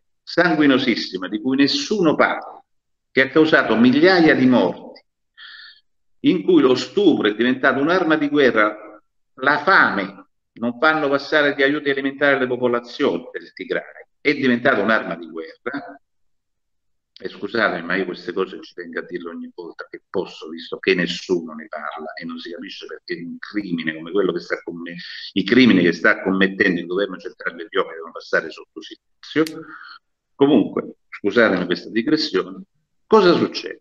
sanguinosissima, di cui nessuno parla, che ha causato migliaia di morti. in cui lo stupro è diventato un'arma di guerra, la fame, non fanno passare gli aiuti alimentari alle popolazioni del Tigray, è diventata un'arma di guerra. E scusate, ma io queste cose ci tengo a dirle ogni volta che posso, visto che nessuno ne parla e non si capisce perché un crimine come quello che sta commettendo, i crimini che sta commettendo il governo centrale dell'Etiopia devono passare sotto silenzio. Comunque, scusatemi questa digressione, cosa succede?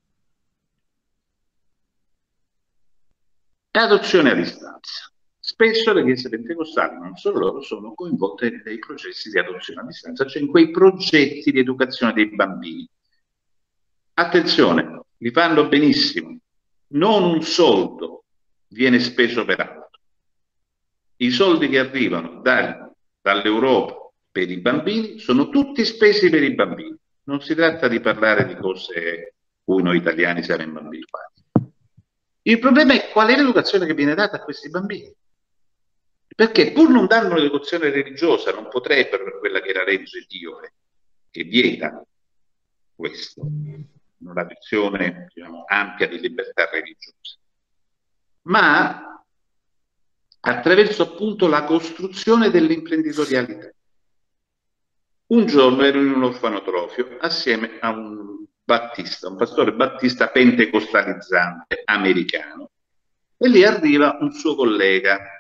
Adozione a distanza. Spesso le chiese pentecostali, non solo loro, sono coinvolte nei processi di adozione a distanza, cioè in quei progetti di educazione dei bambini. Attenzione, li fanno benissimo. Non un soldo viene speso per altro. I soldi che arrivano da, dall'Europa per i bambini sono tutti spesi per i bambini. Non si tratta di parlare di cose cui noi italiani saremmo abituati. Il problema è qual è l'educazione che viene data a questi bambini. Perché pur non dando un'educazione religiosa, non potrebbero, per quella che era legge etiope, che vieta questo, una visione, diciamo, ampia di libertà religiosa, ma attraverso appunto la costruzione dell'imprenditorialità. Un giorno ero in un orfanotrofio assieme a un battista, un pastore battista pentecostalizzante americano, e lì arriva un suo collega,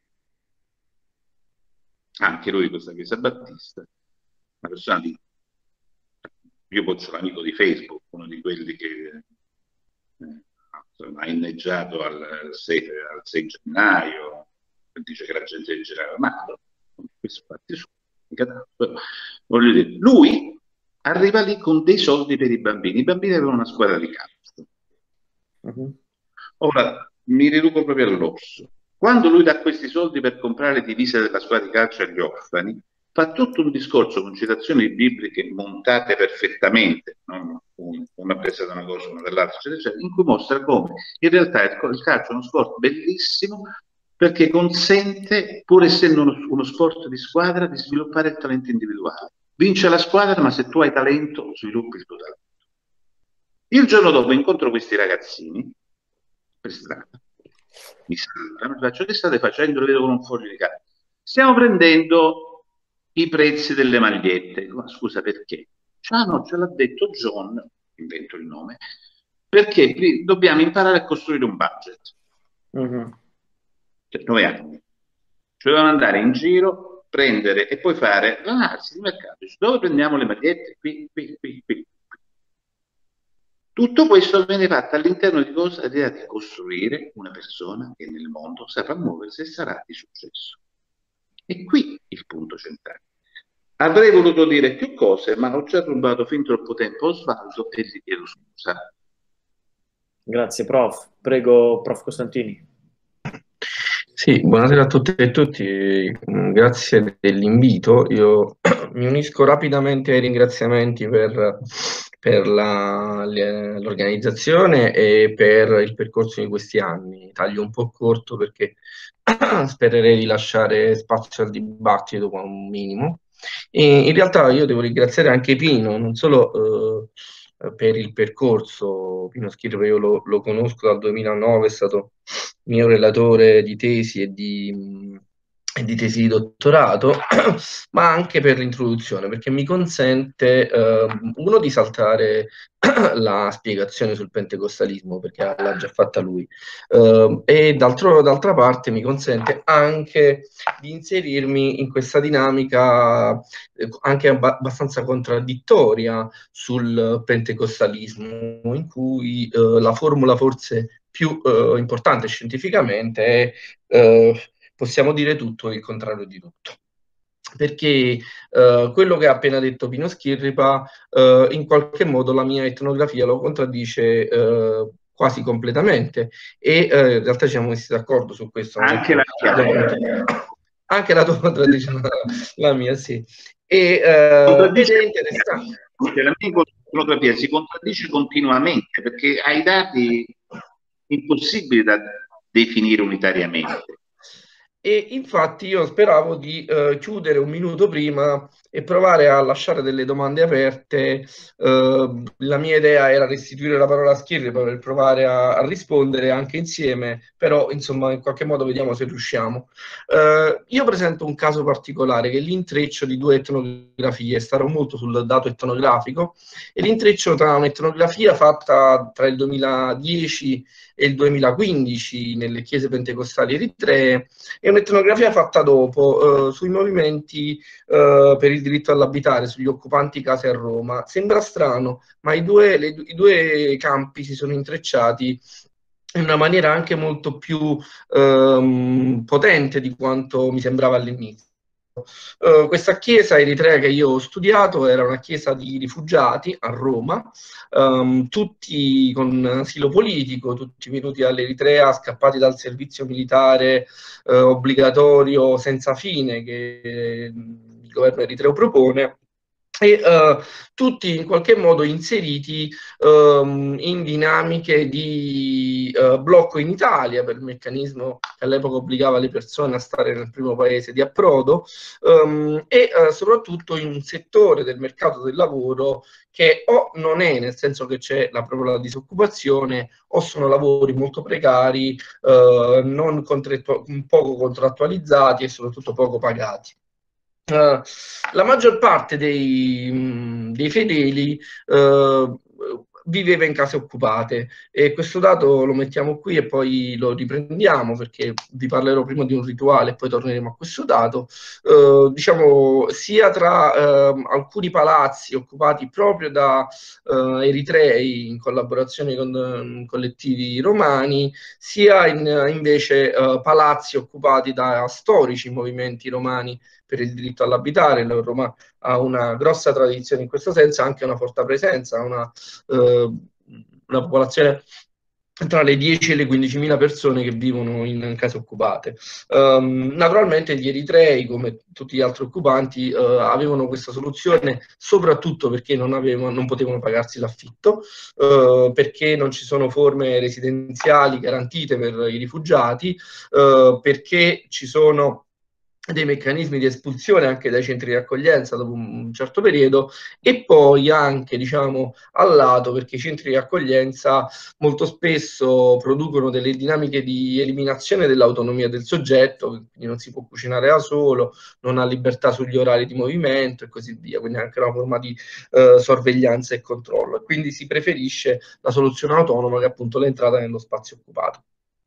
anche lui di questa chiesa battista, una persona di... Io poi c'ho l'amico di Facebook, uno di quelli che eh, ha inneggiato al sei, al sei gennaio, dice che la gente è girata, ma questo fatti su, voglio dire, lui arriva lì con dei soldi per i bambini, i bambini avevano una squadra di calcio. Uh-huh. Ora mi riduco proprio all'osso. Quando lui dà questi soldi per comprare le divise della squadra di calcio agli orfani, fa tutto un discorso con citazioni bibliche montate perfettamente, non una presa da una cosa, una dall'altra, eccetera, eccetera, in cui mostra come in realtà il calcio è uno sport bellissimo perché consente, pur essendo uno, uno sport di squadra, di sviluppare il talento individuale. Vince la squadra, ma se tu hai talento, sviluppi il tuo talento. Il giorno dopo incontro questi ragazzini per strada, mi salutano, mi faccio: che state facendo? Lo vedo con un foglio di carta. Stiamo prendendo i prezzi delle magliette. Ma scusa, perché? Ah no, ce l'ha detto John, invento il nome, perché dobbiamo imparare a costruire un budget. Uh-huh. Cioè, nove anni. Cioè dobbiamo andare in giro, prendere e poi fare l'analisi di mercato. Dove prendiamo le magliette? Qui, qui, qui, qui. Tutto questo viene fatto all'interno di cosa? L'idea di costruire una persona che nel mondo saprà muoversi e sarà di successo. E qui il punto centrale. Avrei voluto dire più cose, ma ho già rubato fin troppo tempo a Osvaldo e gli chiedo scusa. Grazie, prof. Prego, prof Costantini. Sì, buonasera a tutte e tutti, grazie dell'invito. Io mi unisco rapidamente ai ringraziamenti per, per l'organizzazione e per il percorso di questi anni. Taglio un po' corto perché spererei di lasciare spazio al dibattito con un minimo. E in realtà io devo ringraziare anche Pino, non solo eh, per il percorso. Pino Schirripa io lo, lo conosco dal duemilanove, è stato mio relatore di tesi e di, e di tesi di dottorato, ma anche per l'introduzione, perché mi consente eh, uno di saltare la spiegazione sul pentecostalismo, perché l'ha già fatta lui, uh, e d'altra parte mi consente anche di inserirmi in questa dinamica eh, anche ab abbastanza contraddittoria sul pentecostalismo, in cui uh, la formula forse più uh, importante scientificamente è uh, possiamo dire tutto e il contrario di tutto. Perché uh, quello che ha appena detto Pino Schirripa uh, in qualche modo la mia etnografia lo contraddice uh, quasi completamente e uh, in realtà ci siamo messi d'accordo su questo. Anche la mia anche la tua contraddice la mia, sì. E, uh, ed è interessante. La mia etnografia si contraddice continuamente perché hai dati impossibili da definire unitariamente. E infatti io speravo di eh, chiudere un minuto prima e provare a lasciare delle domande aperte. Eh, la mia idea era restituire la parola a Schirri per provare a, a rispondere anche insieme, però insomma in qualche modo vediamo se riusciamo. Eh, io presento un caso particolare che è l'intreccio di due etnografie, starò molto sul dato etnografico, e l'intreccio tra un'etnografia fatta tra il duemiladieci e il duemilaquindici nelle chiese pentecostali eritree e un'etnografia fatta dopo eh, sui movimenti eh, per il diritto all'abitare, sugli occupanti case a Roma. Sembra strano, ma i due, le, i due campi si sono intrecciati in una maniera anche molto più ehm, potente di quanto mi sembrava all'inizio. Uh, questa chiesa eritrea che io ho studiato era una chiesa di rifugiati a Roma, um, tutti con asilo politico, tutti venuti dall'Eritrea, scappati dal servizio militare uh, obbligatorio senza fine che il governo eritreo propone, e uh, tutti in qualche modo inseriti um, in dinamiche di uh, blocco in Italia per il meccanismo che all'epoca obbligava le persone a stare nel primo paese di approdo um, e uh, soprattutto in un settore del mercato del lavoro che o non è, nel senso che c'è la propria disoccupazione, o sono lavori molto precari, uh, non poco contrattualizzati e soprattutto poco pagati. Uh, la maggior parte dei, mh, dei fedeli uh, viveva in case occupate, e questo dato lo mettiamo qui e poi lo riprendiamo perché vi parlerò prima di un rituale e poi torneremo a questo dato. Uh, diciamo sia tra uh, alcuni palazzi occupati proprio da uh, eritrei in collaborazione con uh, collettivi romani, sia in, invece uh, palazzi occupati da storici movimenti romani per il diritto all'abitare. La Roma ha una grossa tradizione in questo senso, anche una forte presenza, una, eh, una popolazione tra le dieci e le quindicimila persone che vivono in case occupate. Um, naturalmente gli eritrei, come tutti gli altri occupanti, uh, avevano questa soluzione soprattutto perché non, avevano, non potevano pagarsi l'affitto, uh, perché non ci sono forme residenziali garantite per i rifugiati, uh, perché ci sono dei meccanismi di espulsione anche dai centri di accoglienza dopo un certo periodo, e poi anche, diciamo, al lato, perché i centri di accoglienza molto spesso producono delle dinamiche di eliminazione dell'autonomia del soggetto, quindi non si può cucinare da solo, non ha libertà sugli orari di movimento e così via, quindi anche una forma di eh, sorveglianza e controllo, e quindi si preferisce la soluzione autonoma, che è appunto l'entrata nello spazio occupato.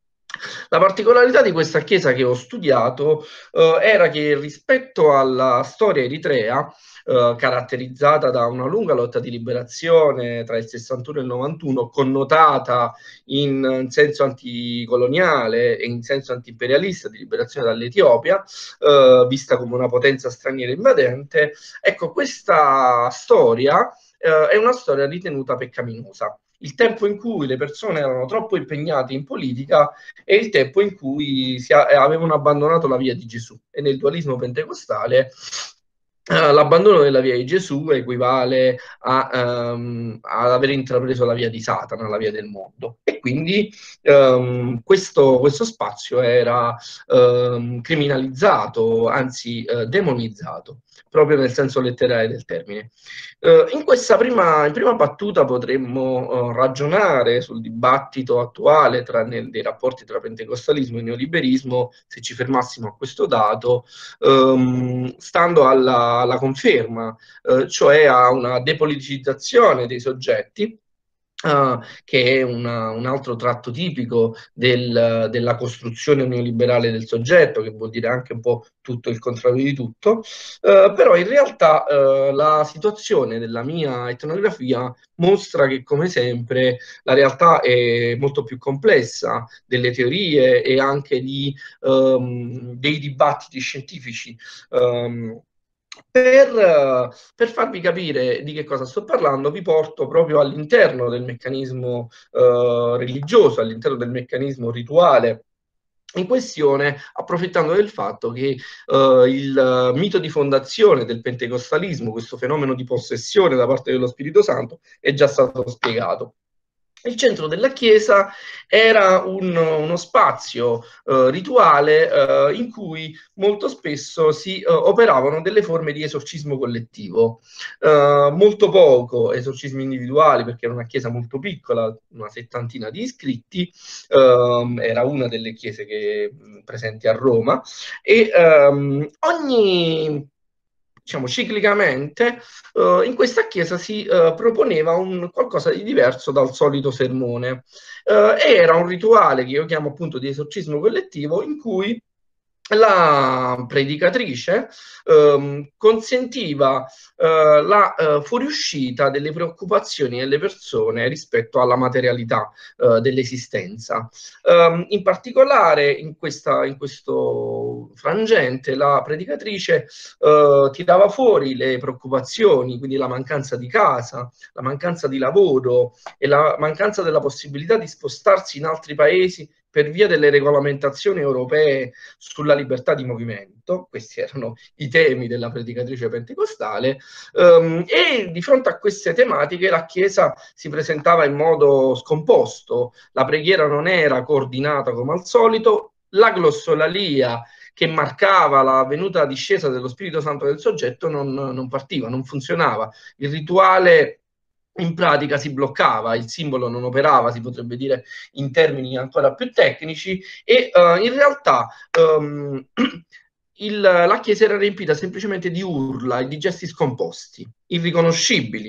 La particolarità di questa chiesa che ho studiato eh, era che rispetto alla storia eritrea, eh, caratterizzata da una lunga lotta di liberazione tra il sessantuno e il novantuno, connotata in, in senso anticoloniale e in senso antiimperialista di liberazione dall'Etiopia, eh, vista come una potenza straniera invadente, ecco, questa storia eh, è una storia ritenuta peccaminosa. Il tempo in cui le persone erano troppo impegnate in politica e il tempo in cui si a- avevano abbandonato la via di Gesù. E nel dualismo pentecostale Uh, l'abbandono della via di Gesù equivale a, um, ad aver intrapreso la via di Satana, la via del mondo. E quindi um, questo, questo spazio era um, criminalizzato, anzi uh, demonizzato, proprio nel senso letterale del termine. Uh, in questa prima, in prima battuta potremmo uh, ragionare sul dibattito attuale tra, nel, dei rapporti tra pentecostalismo e neoliberismo, se ci fermassimo a questo dato, um, stando alla alla conferma, eh, cioè a una depoliticizzazione dei soggetti, Uh, che è una, un altro tratto tipico del, della costruzione neoliberale del soggetto, che vuol dire anche un po' tutto il contrario di tutto, uh, però in realtà uh, la situazione della mia etnografia mostra che, come sempre, la realtà è molto più complessa delle teorie e anche di, um, dei dibattiti scientifici. Um, Per, per farvi capire di che cosa sto parlando, vi porto proprio all'interno del meccanismo eh, religioso, all'interno del meccanismo rituale in questione, approfittando del fatto che eh, il mito di fondazione del pentecostalismo, questo fenomeno di possessione da parte dello Spirito Santo, è già stato spiegato. Il centro della chiesa era un, uno spazio eh, rituale eh, in cui molto spesso si eh, operavano delle forme di esorcismo collettivo, eh, molto poco esorcismi individuali perché era una chiesa molto piccola, una settantina di iscritti, eh, era una delle chiese che, presenti a Roma, e ehm, ogni diciamo ciclicamente, uh, in questa chiesa si uh, proponeva un qualcosa di diverso dal solito sermone. Uh, era un rituale che io chiamo appunto di esorcismo collettivo, in cui la predicatrice ehm, consentiva eh, la eh, fuoriuscita delle preoccupazioni delle persone rispetto alla materialità eh, dell'esistenza. Um, in particolare in, questa, in questo frangente la predicatrice eh, tirava fuori le preoccupazioni, quindi la mancanza di casa, la mancanza di lavoro e la mancanza della possibilità di spostarsi in altri paesi per via delle regolamentazioni europee sulla libertà di movimento. Questi erano i temi della predicatrice pentecostale, um, e di fronte a queste tematiche la Chiesa si presentava in modo scomposto, la preghiera non era coordinata come al solito, la glossolalia che marcava la venuta discesa dello Spirito Santo del soggetto non, non partiva, non funzionava, il rituale in pratica si bloccava, il simbolo non operava, si potrebbe dire in termini ancora più tecnici, e uh, in realtà um, il, la Chiesa era riempita semplicemente di urla e di gesti scomposti, irriconoscibili.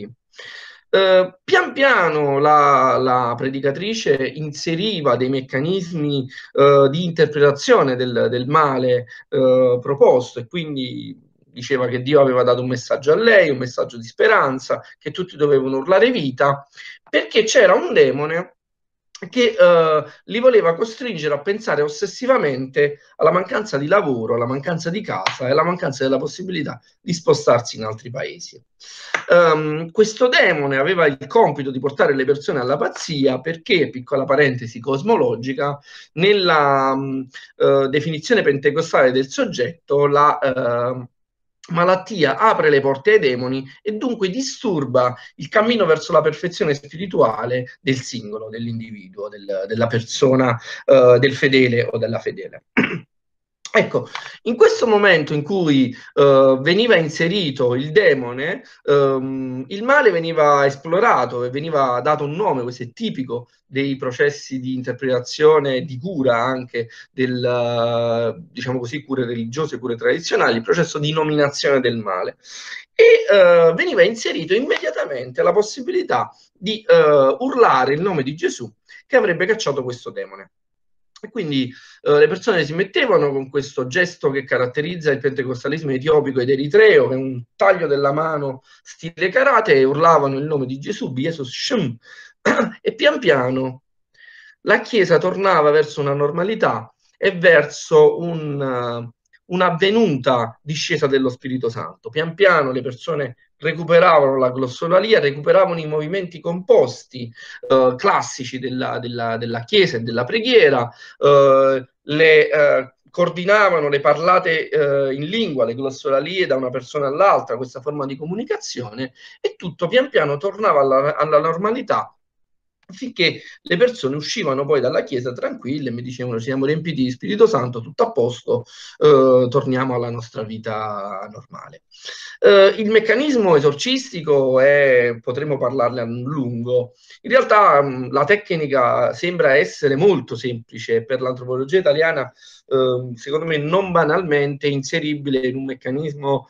Uh, pian piano la, la predicatrice inseriva dei meccanismi uh, di interpretazione del, del male uh, proposto, e quindi diceva che Dio aveva dato un messaggio a lei, un messaggio di speranza, che tutti dovevano urlare vita, perché c'era un demone che eh, li voleva costringere a pensare ossessivamente alla mancanza di lavoro, alla mancanza di casa e alla mancanza della possibilità di spostarsi in altri paesi. Um, questo demone aveva il compito di portare le persone alla pazzia perché, piccola parentesi cosmologica, nella um, uh, definizione pentecostale del soggetto, la uh, malattia apre le porte ai demoni e dunque disturba il cammino verso la perfezione spirituale del singolo, dell'individuo, del, della persona, uh, del fedele o della fedele. Ecco, in questo momento in cui uh, veniva inserito il demone, um, il male veniva esplorato e veniva dato un nome. Questo è tipico dei processi di interpretazione e di cura anche del, uh, diciamo così, cure religiose, cure tradizionali, il processo di nominazione del male. E uh, veniva inserito immediatamente la possibilità di uh, urlare il nome di Gesù che avrebbe cacciato questo demone. E quindi eh, le persone si mettevano con questo gesto che caratterizza il pentecostalismo etiopico ed eritreo, che è un taglio della mano stile karate, e urlavano il nome di Gesù, Jesus Shem, e pian piano la Chiesa tornava verso una normalità e verso un, uh, un'avvenuta discesa dello Spirito Santo. Pian piano le persone recuperavano la glossolalia, recuperavano i movimenti composti eh, classici della, della, della Chiesa e della preghiera, eh, le eh, coordinavano le parlate eh, in lingua, le glossolalie da una persona all'altra, questa forma di comunicazione, e tutto pian piano tornava alla, alla normalità, finché le persone uscivano poi dalla chiesa tranquille e mi dicevano: ci siamo riempiti di Spirito Santo, tutto a posto, eh, torniamo alla nostra vita normale. Eh, il meccanismo esorcistico è, potremmo parlarne a lungo. In realtà mh, la tecnica sembra essere molto semplice, per l'antropologia italiana eh, secondo me non banalmente inseribile in un meccanismo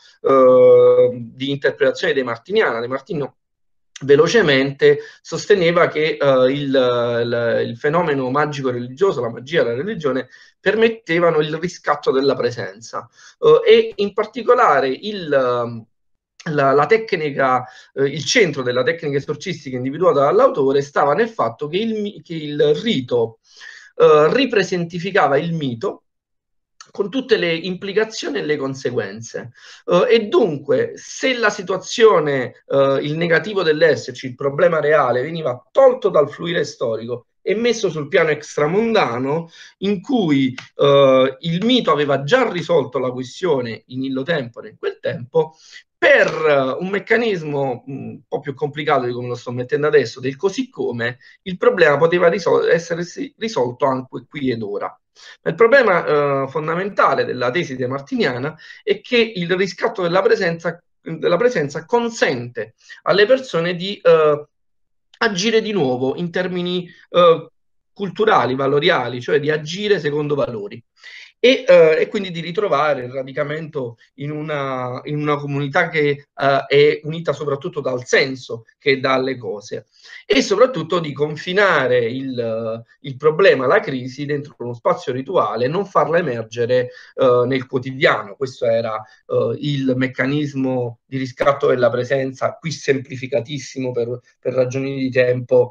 eh, di interpretazione dei Martiniana. De Martino velocemente sosteneva che uh, il, il, il fenomeno magico religioso, la magia e la religione, permettevano il riscatto della presenza uh, e in particolare il, uh, la, la tecnica, uh, il centro della tecnica esorcistica individuata dall'autore stava nel fatto che il, che il rito uh, ripresentificava il mito con tutte le implicazioni e le conseguenze. Uh, e dunque, se la situazione, uh, il negativo dell'esserci, il problema reale, veniva tolto dal fluire storico e messo sul piano extramondano, in cui uh, il mito aveva già risolto la questione in illo tempore in quel tempo, per un meccanismo un po' più complicato di come lo sto mettendo adesso, del così come, il problema poteva risol- essere risolto anche qui ed ora. Ma il problema eh, fondamentale della tesi demartiniana è che il riscatto della presenza, della presenza consente alle persone di eh, agire di nuovo in termini eh, culturali, valoriali, cioè di agire secondo valori. E, eh, e quindi di ritrovare il radicamento in una, in una comunità che eh, è unita soprattutto dal senso che dalle cose, e soprattutto di confinare il, il problema, la crisi, dentro uno spazio rituale, non farla emergere eh, nel quotidiano. Questo era eh, il meccanismo di riscatto della presenza, qui semplificatissimo per, per ragioni di tempo,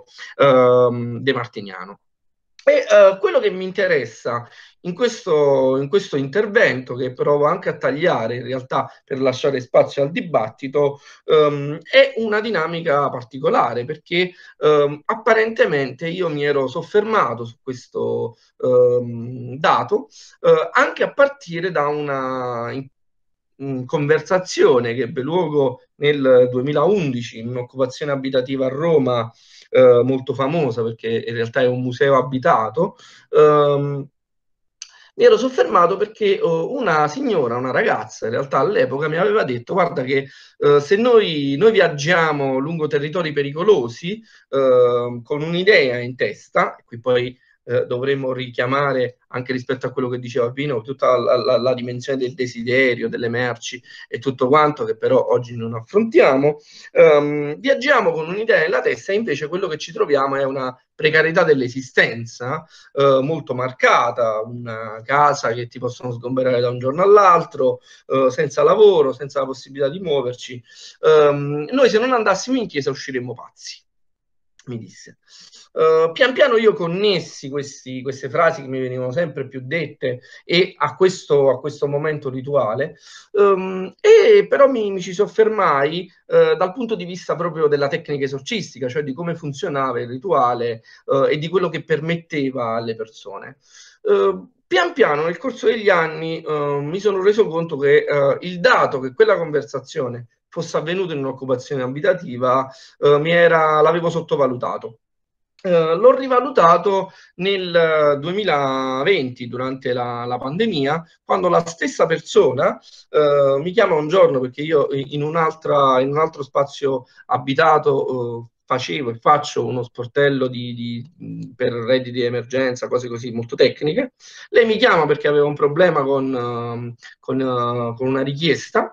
ehm, demartiniano. E uh, quello che mi interessa in questo, in questo intervento, che provo anche a tagliare in realtà per lasciare spazio al dibattito, um, è una dinamica particolare, perché um, apparentemente io mi ero soffermato su questo um, dato uh, anche a partire da una in, in conversazione che ebbe luogo nel duemilaundici in un'occupazione abitativa a Roma, eh, molto famosa perché in realtà è un museo abitato. Um, mi ero soffermato perché uh, una signora, una ragazza in realtà all'epoca mi aveva detto: guarda che uh, se noi, noi viaggiamo lungo territori pericolosi uh, con un'idea in testa, e qui poi eh, dovremmo richiamare anche rispetto a quello che diceva Pino, tutta la, la, la dimensione del desiderio, delle merci e tutto quanto, che però oggi non affrontiamo, um, viaggiamo con un'idea nella testa, e invece quello che ci troviamo è una precarietà dell'esistenza eh, molto marcata, una casa che ti possono sgomberare da un giorno all'altro, eh, senza lavoro, senza la possibilità di muoverci. Um, noi se non andassimo in chiesa usciremmo pazzi, mi disse. Uh, pian piano io connessi questi, queste frasi che mi venivano sempre più dette e a questo, a questo momento rituale, um, e però mi, mi ci soffermai uh, dal punto di vista proprio della tecnica esorcistica, cioè di come funzionava il rituale uh, e di quello che permetteva alle persone. Uh, pian piano nel corso degli anni uh, mi sono reso conto che uh, il dato che quella conversazione fosse avvenuta in un'occupazione abitativa uh, mi era, l'avevo sottovalutato. Uh, l'ho rivalutato nel duemilaventi, durante la, la pandemia, quando la stessa persona uh, mi chiama un giorno, perché io in, un'altra, in un altro spazio abitato uh, facevo e faccio uno sportello di, di, per redditi di emergenza, cose così molto tecniche. Lei mi chiama perché aveva un problema con, uh, con, uh, con una richiesta,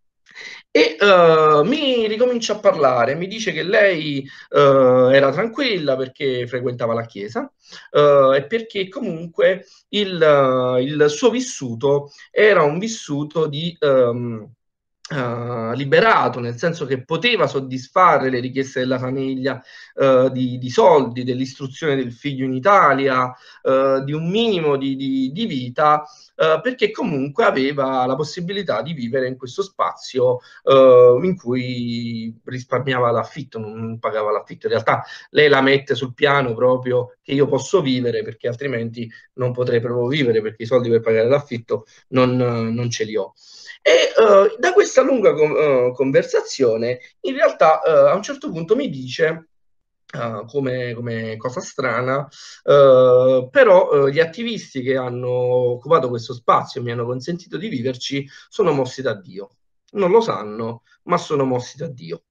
e uh, mi ricomincia a parlare, mi dice che lei uh, era tranquilla perché frequentava la chiesa uh, e perché comunque il, uh, il suo vissuto era un vissuto di... Um, Uh, liberato, nel senso che poteva soddisfare le richieste della famiglia uh, di, di soldi, dell'istruzione del figlio in Italia, uh, di un minimo di, di, di vita, uh, perché comunque aveva la possibilità di vivere in questo spazio uh, in cui risparmiava l'affitto, non pagava l'affitto. In realtà lei la mette sul piano proprio che io posso vivere, perché altrimenti non potrei proprio vivere, perché i soldi per pagare l'affitto non, non ce li ho. E uh, da questa lunga con, uh, conversazione, in realtà uh, a un certo punto mi dice, uh, come, come cosa strana, uh, però uh, gli attivisti che hanno occupato questo spazio e mi hanno consentito di viverci sono mossi da Dio. Non lo sanno, ma sono mossi da Dio.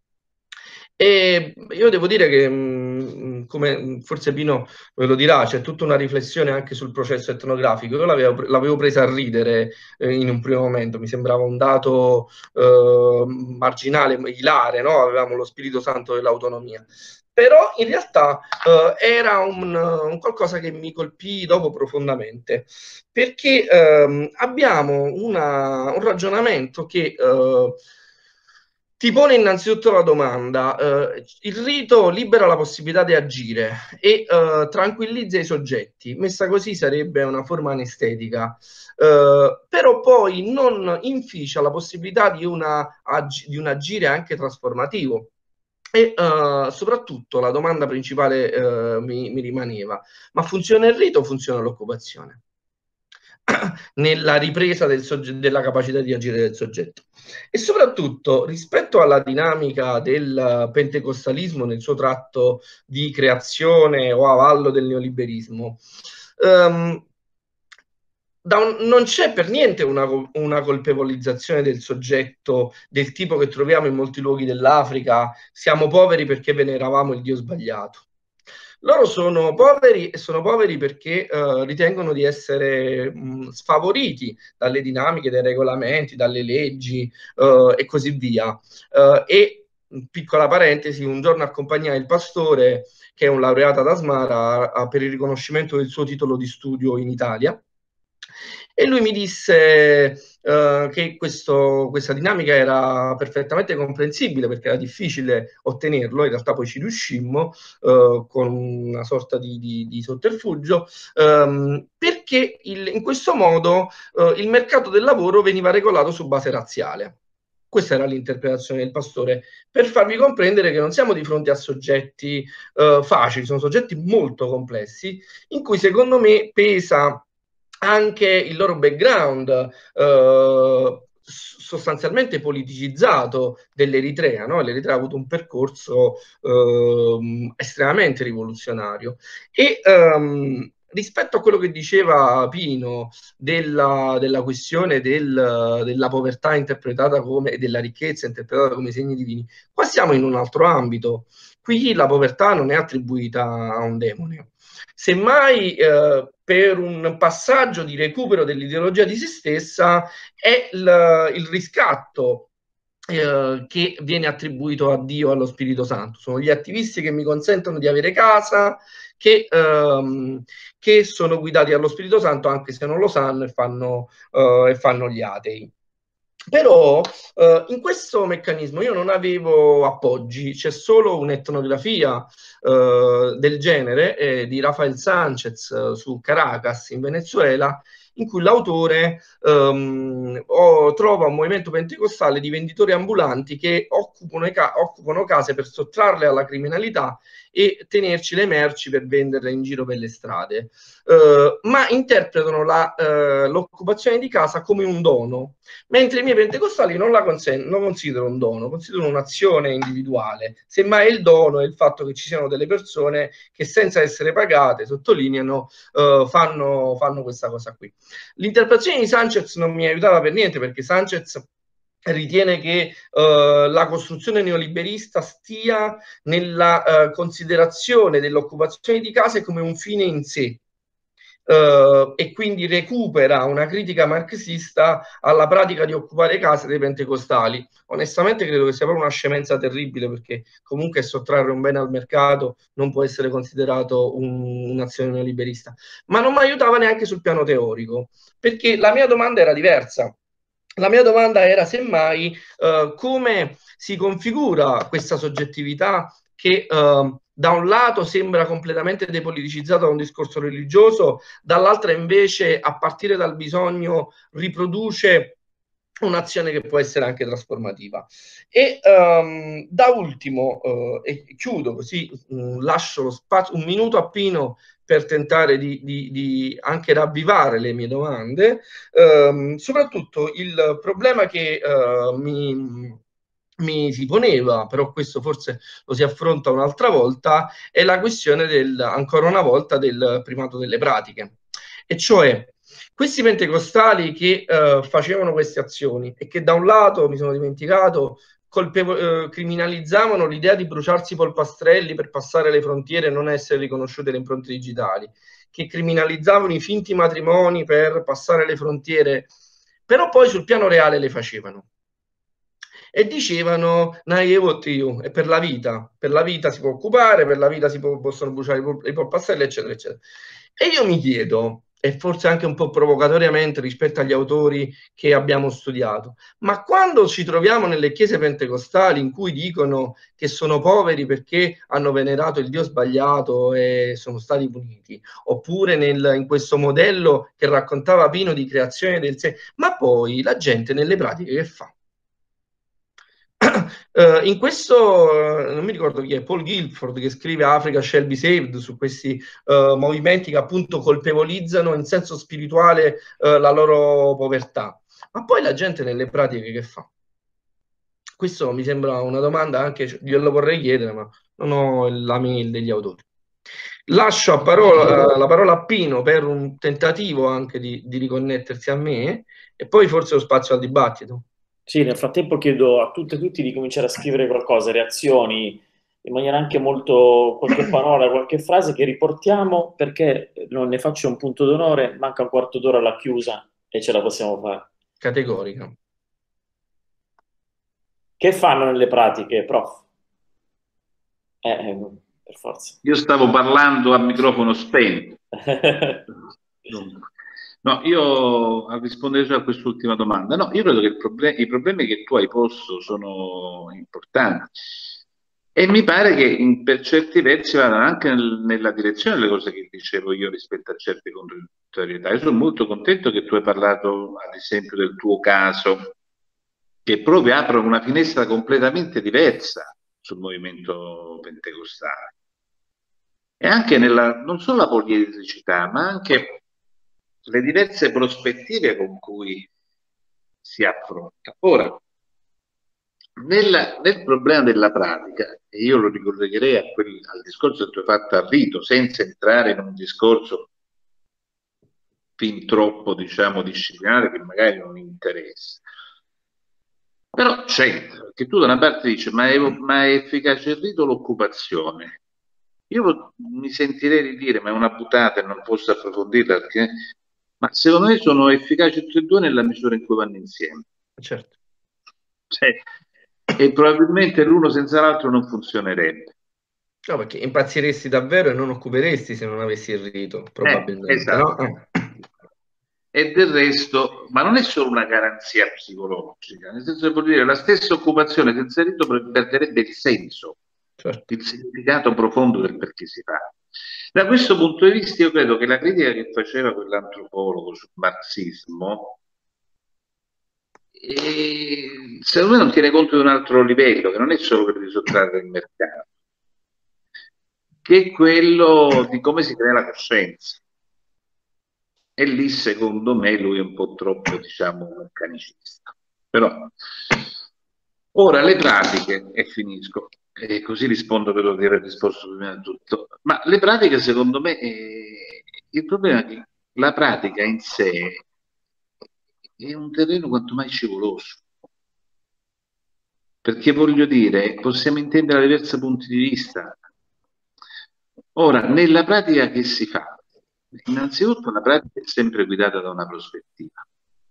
E io devo dire che, mh, come forse Pino ve lo dirà, c'è tutta una riflessione anche sul processo etnografico. Io l'avevo, l'avevo presa a ridere eh, in un primo momento, mi sembrava un dato eh, marginale, ilare, no? Avevamo lo Spirito Santo dell'autonomia. Però in realtà eh, era un, un qualcosa che mi colpì dopo profondamente, perché ehm, abbiamo una, un ragionamento che... Eh, ti pone innanzitutto la domanda, eh, il rito libera la possibilità di agire e eh, tranquillizza i soggetti, messa così sarebbe una forma anestetica, eh, però poi non inficia la possibilità di, una, di un agire anche trasformativo. E uh, soprattutto la domanda principale uh, mi, mi rimaneva: ma funziona il rito o funziona l'occupazione? nella ripresa del della capacità di agire del soggetto. E soprattutto rispetto alla dinamica del pentecostalismo nel suo tratto di creazione o avallo del neoliberismo, um, da un, non c'è per niente una, una colpevolizzazione del soggetto del tipo che troviamo in molti luoghi dell'Africa: siamo poveri perché veneravamo il Dio sbagliato. Loro sono poveri e sono poveri perché uh, ritengono di essere mh, sfavoriti dalle dinamiche, dai regolamenti, dalle leggi uh, e così via. Uh, e, piccola parentesi, un giorno accompagnai il pastore, che è un laureato ad Asmara, a, per il riconoscimento del suo titolo di studio in Italia, e lui mi disse uh, che questo, questa dinamica era perfettamente comprensibile perché era difficile ottenerlo. In realtà poi ci riuscimmo uh, con una sorta di, di, di sotterfugio, um, perché il, in questo modo uh, il mercato del lavoro veniva regolato su base razziale. Questa era l'interpretazione del pastore, per farvi comprendere che non siamo di fronte a soggetti uh, facili, sono soggetti molto complessi, in cui secondo me pesa anche il loro background eh, sostanzialmente politicizzato dell'Eritrea, no? L'Eritrea ha avuto un percorso eh, estremamente rivoluzionario. E ehm, rispetto a quello che diceva Pino della, della questione del, della povertà interpretata come, e della ricchezza interpretata come segni divini, qua siamo in un altro ambito. Qui la povertà non è attribuita a un demone. Semmai eh, per un passaggio di recupero dell'ideologia di se stessa è il, il riscatto eh, che viene attribuito a Dio, allo Spirito Santo. Sono gli attivisti che mi consentono di avere casa, che, ehm, che sono guidati dallo Spirito Santo, anche se non lo sanno, e fanno, eh, e fanno gli atei. Però eh, in questo meccanismo io non avevo appoggi, c'è solo un'etnografia eh, del genere eh, di Rafael Sanchez eh, su Caracas in Venezuela, in cui l'autore ehm, oh, trova un movimento pentecostale di venditori ambulanti che occupano, ca occupano case per sottrarle alla criminalità e tenerci le merci per venderle in giro per le strade, eh, ma interpretano l'occupazione di casa come un dono, mentre i miei pentecostali non la non considerano un dono, considerano un'azione individuale. Semmai il dono è il fatto che ci siano delle persone che senza essere pagate, sottolineano, uh, fanno, fanno questa cosa qui. L'interpretazione di Sanchez non mi aiutava per niente, perché Sanchez ritiene che uh, la costruzione neoliberista stia nella uh, considerazione dell'occupazione di case come un fine in sé. Uh, e quindi recupera una critica marxista alla pratica di occupare case dei pentecostali. Onestamente credo che sia proprio una scemenza terribile, perché comunque sottrarre un bene al mercato non può essere considerato un, un'azione neoliberista. Ma non mi aiutava neanche sul piano teorico, perché la mia domanda era diversa. La mia domanda era semmai uh, come si configura questa soggettività che uh, da un lato sembra completamente depoliticizzata da un discorso religioso, dall'altra invece a partire dal bisogno riproduce un'azione che può essere anche trasformativa. E um, da ultimo, uh, e chiudo così, um, lascio lo spazio, un minuto a Pino per tentare di, di, di anche ravvivare le mie domande. Um, soprattutto il problema che uh, mi mi si poneva, però questo forse lo si affronta un'altra volta, è la questione del, ancora una volta, del primato delle pratiche. E cioè, questi pentecostali che uh, facevano queste azioni e che da un lato, mi sono dimenticato, uh, criminalizzavano l'idea di bruciarsi i polpastrelli per passare le frontiere e non essere riconosciute le impronte digitali, che criminalizzavano i finti matrimoni per passare le frontiere, però poi sul piano reale le facevano. E dicevano, e per la vita, per la vita si può occupare, per la vita si può, possono bruciare i polpastrelli, eccetera, eccetera. E io mi chiedo, e forse anche un po' provocatoriamente rispetto agli autori che abbiamo studiato, ma quando ci troviamo nelle chiese pentecostali in cui dicono che sono poveri perché hanno venerato il Dio sbagliato e sono stati puniti, oppure nel, in questo modello che raccontava Pino di creazione del sé, ma poi la gente nelle pratiche che fa? Uh, in questo, uh, non mi ricordo chi è, Paul Guilford, che scrive Africa Shall Be Saved, su questi uh, movimenti che appunto colpevolizzano in senso spirituale uh, la loro povertà. Ma poi la gente nelle pratiche che fa? Questo mi sembra una domanda, anche glielo vorrei chiedere, ma non ho la mail degli autori. Lascio a parola, la parola a Pino per un tentativo anche di, di riconnettersi a me, e poi forse lo spazio al dibattito. Sì, nel frattempo chiedo a tutte e tutti di cominciare a scrivere qualcosa, reazioni, in maniera anche molto, qualche parola, qualche frase che riportiamo, perché non ne faccio un punto d'onore, manca un quarto d'ora alla chiusa e ce la possiamo fare. Categorica. Che fanno nelle pratiche, prof? Eh, eh, per forza. Io stavo parlando a microfono spento. No, io a rispondere a quest'ultima domanda, no, io credo che il proble- i problemi che tu hai posto sono importanti e mi pare che in, per certi versi vadano anche nel- nella direzione delle cose che dicevo io rispetto a certe contrarietà. Io sono molto contento che tu hai parlato, ad esempio, del tuo caso, che proprio apre una finestra completamente diversa sul movimento pentecostale. E anche nella, non solo la poliedricità, ma anche le diverse prospettive con cui si affronta. Ora, nel, nel problema della pratica, e io lo ricollegherei a quel, al discorso che tu hai fatto al rito, senza entrare in un discorso fin troppo, diciamo, disciplinare che magari non interessa. Però c'entra, perché tu da una parte dici, ma è, ma è efficace il rito o l'occupazione? Io mi sentirei di dire, ma è una buttata e non posso approfondirla, perché... ma secondo me sono efficaci tutti e due nella misura in cui vanno insieme. Certo. Cioè, e probabilmente l'uno senza l'altro non funzionerebbe. No, perché impazziresti davvero e non occuperesti se non avessi il rito, probabilmente. Eh, esatto. No? E del resto, ma non è solo una garanzia psicologica, nel senso che vuol dire la stessa occupazione senza rito perderebbe il senso, Certo. il significato profondo del perché si fa. Da questo punto di vista io credo che la critica che faceva quell'antropologo sul marxismo e, secondo me non tiene conto di un altro livello, che non è solo quello di sottrarre il mercato, che è quello di come si crea la coscienza. E lì, secondo me, lui è un po' troppo, diciamo, meccanicista. Però, ora le pratiche, e finisco, e così rispondo, credo di aver risposto prima di tutto, ma le pratiche, secondo me, eh, il problema è che la pratica in sé è un terreno quanto mai scivoloso. Perché voglio dire, possiamo intendere da diversi punti di vista. Ora, nella pratica che si fa? Innanzitutto la pratica è sempre guidata da una prospettiva.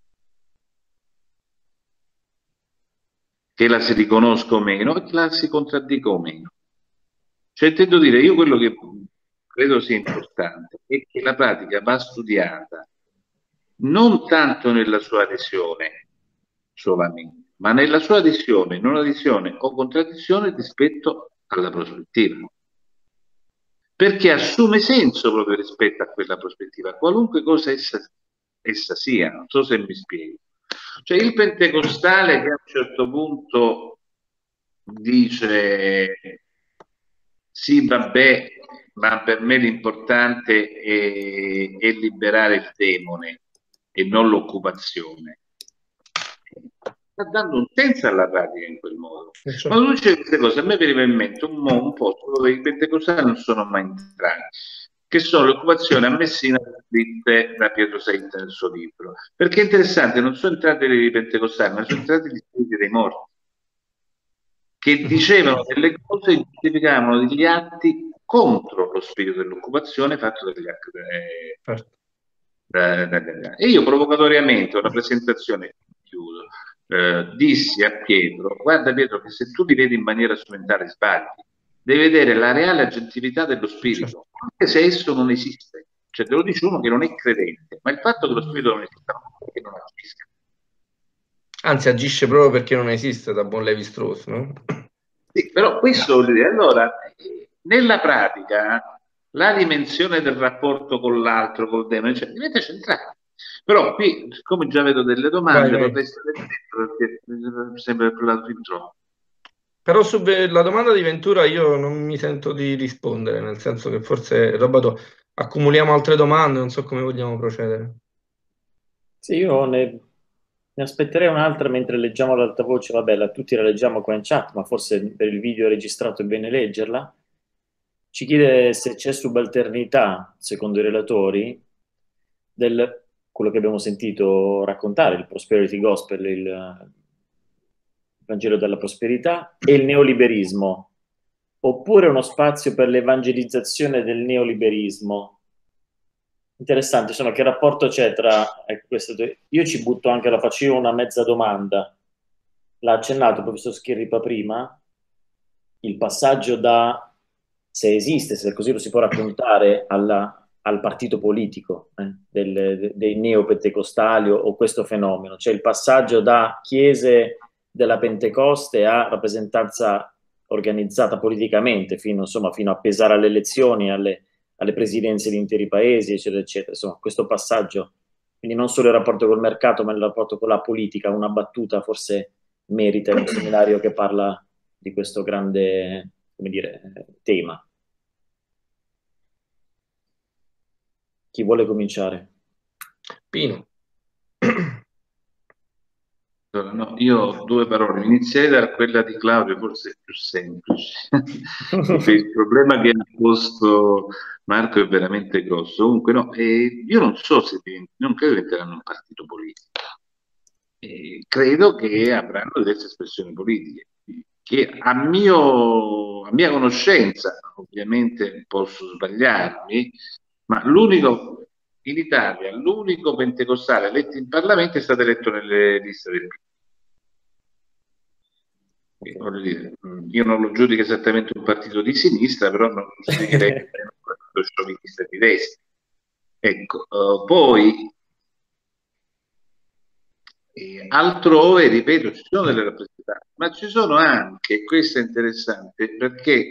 Che la si riconosca o meno, che la si contraddica o meno. Cioè, intendo dire, io quello che credo sia importante è che la pratica va studiata non tanto nella sua adesione solamente, ma nella sua adesione, non adesione o contraddizione rispetto alla prospettiva. Perché assume senso proprio rispetto a quella prospettiva, qualunque cosa essa, essa sia, non so se mi spiego. Cioè il pentecostale che a un certo punto dice sì, vabbè, ma per me l'importante è, è liberare il demone e non l'occupazione. Sta dando un senso alla pratica in quel modo. Certo. Ma quando dice queste cose, a me veniva in mente un, un posto dove i pentecostali non sono mai entrati, che sono le occupazioni a Messina scritte da Pietro Sainz nel suo libro. Perché è interessante, non sono entrati i pentecostali, ma sono entrati gli spiriti dei morti, che dicevano delle cose e giustificavano degli atti contro lo spirito dell'occupazione fatto dagli atti. Eh, certo. da, da, da. E io provocatoriamente, una presentazione, chiudo, eh, dissi a Pietro, guarda Pietro che se tu ti vedi in maniera strumentale sbagli, devi vedere la reale aggettività dello spirito, certo, anche se esso non esiste. Cioè te lo dice uno che non è credente, ma il fatto che lo spirito non esista non è che non agisca. Anzi, agisce proprio perché non esiste, da buon Levi-Strauss, no? Sì, però questo vuol dire, allora, nella pratica, la dimensione del rapporto con l'altro, col demone, cioè, diventa centrale. Però qui, come già vedo delle domande, Vai, vai. vorrei stare dentro perché mi sembra parlato fin troppo. Però sulla domanda di Ventura io non mi sento di rispondere, nel senso che forse, Robato, accumuliamo altre domande, non so come vogliamo procedere. Sì, io ne, ne aspetterei un'altra mentre leggiamo ad alta voce. Vabbè, la, tutti la leggiamo qua in chat, ma forse per il video registrato è bene leggerla. Ci chiede se c'è subalternità, secondo i relatori, del quello che abbiamo sentito raccontare, il Prosperity Gospel, il, il Vangelo della prosperità, e il neoliberismo, oppure uno spazio per l'evangelizzazione del neoliberismo. Interessante, insomma, che rapporto c'è tra ecco, queste due? Io ci butto anche, la facevo una mezza domanda. L'ha accennato il professor Schirripa prima, il passaggio da, se esiste, se così lo si può raccontare, alla, al partito politico eh, del, dei neopentecostali o, o questo fenomeno, cioè il passaggio da chiese della Pentecoste a rappresentanza organizzata politicamente, fino, insomma, fino a pesare alle elezioni, alle, alle presidenze di interi paesi, eccetera, eccetera. Insomma, questo passaggio, quindi non solo il rapporto col mercato, ma il rapporto con la politica, una battuta forse merita in un seminario che parla di questo grande, come dire, tema. Chi vuole cominciare? Pino. No, io ho due parole, inizierei da quella di Claudio, forse è più semplice. Il problema che ha posto Marco è veramente grosso. Comunque, no, eh, io non so se divent- non credo diventeranno un partito politico. Eh, credo che avranno diverse espressioni politiche, che a mio, a mia conoscenza, ovviamente posso sbagliarmi, ma l'unico in Italia, l'unico pentecostale eletto in Parlamento è stato eletto nelle liste del P D. Okay. Voglio dire, io non lo giudico esattamente un partito di sinistra, però non lo giudicherei un partito sciovinista di destra. Ecco, uh, poi eh, altrove, ripeto, ci sono delle rappresentanze, ma ci sono anche, questo è interessante, perché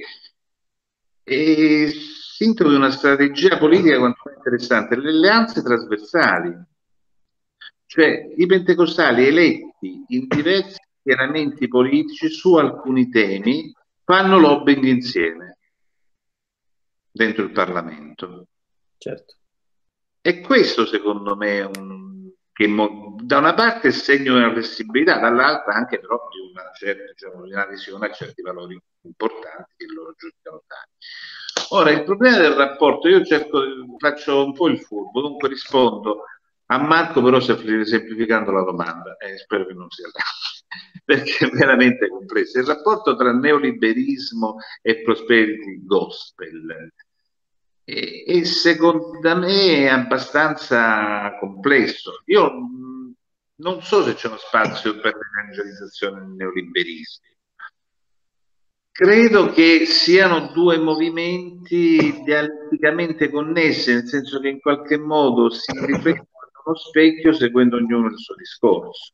è sintomo di una strategia politica quanto è interessante, le alleanze trasversali, cioè i pentecostali eletti in diversi schieramenti politici su alcuni temi fanno lobbying insieme dentro il Parlamento. Certo. E questo secondo me è un, che mo, da una parte è segno di una flessibilità, dall'altra anche però di una certa, diciamo, di una visione a certi valori importanti che loro giudicano tali. Ora, il problema del rapporto, io cerco, faccio un po' il furbo, dunque rispondo a Marco, però semplificando la domanda, eh, spero che non sia là, perché è veramente complesso. Il rapporto tra neoliberismo e prosperity gospel e, e secondo me è abbastanza complesso. Io mh, non so se c'è uno spazio per l'evangelizzazione del neoliberismo. Credo che siano due movimenti dialetticamente connessi, nel senso che in qualche modo si riflettono allo specchio seguendo ognuno il suo discorso.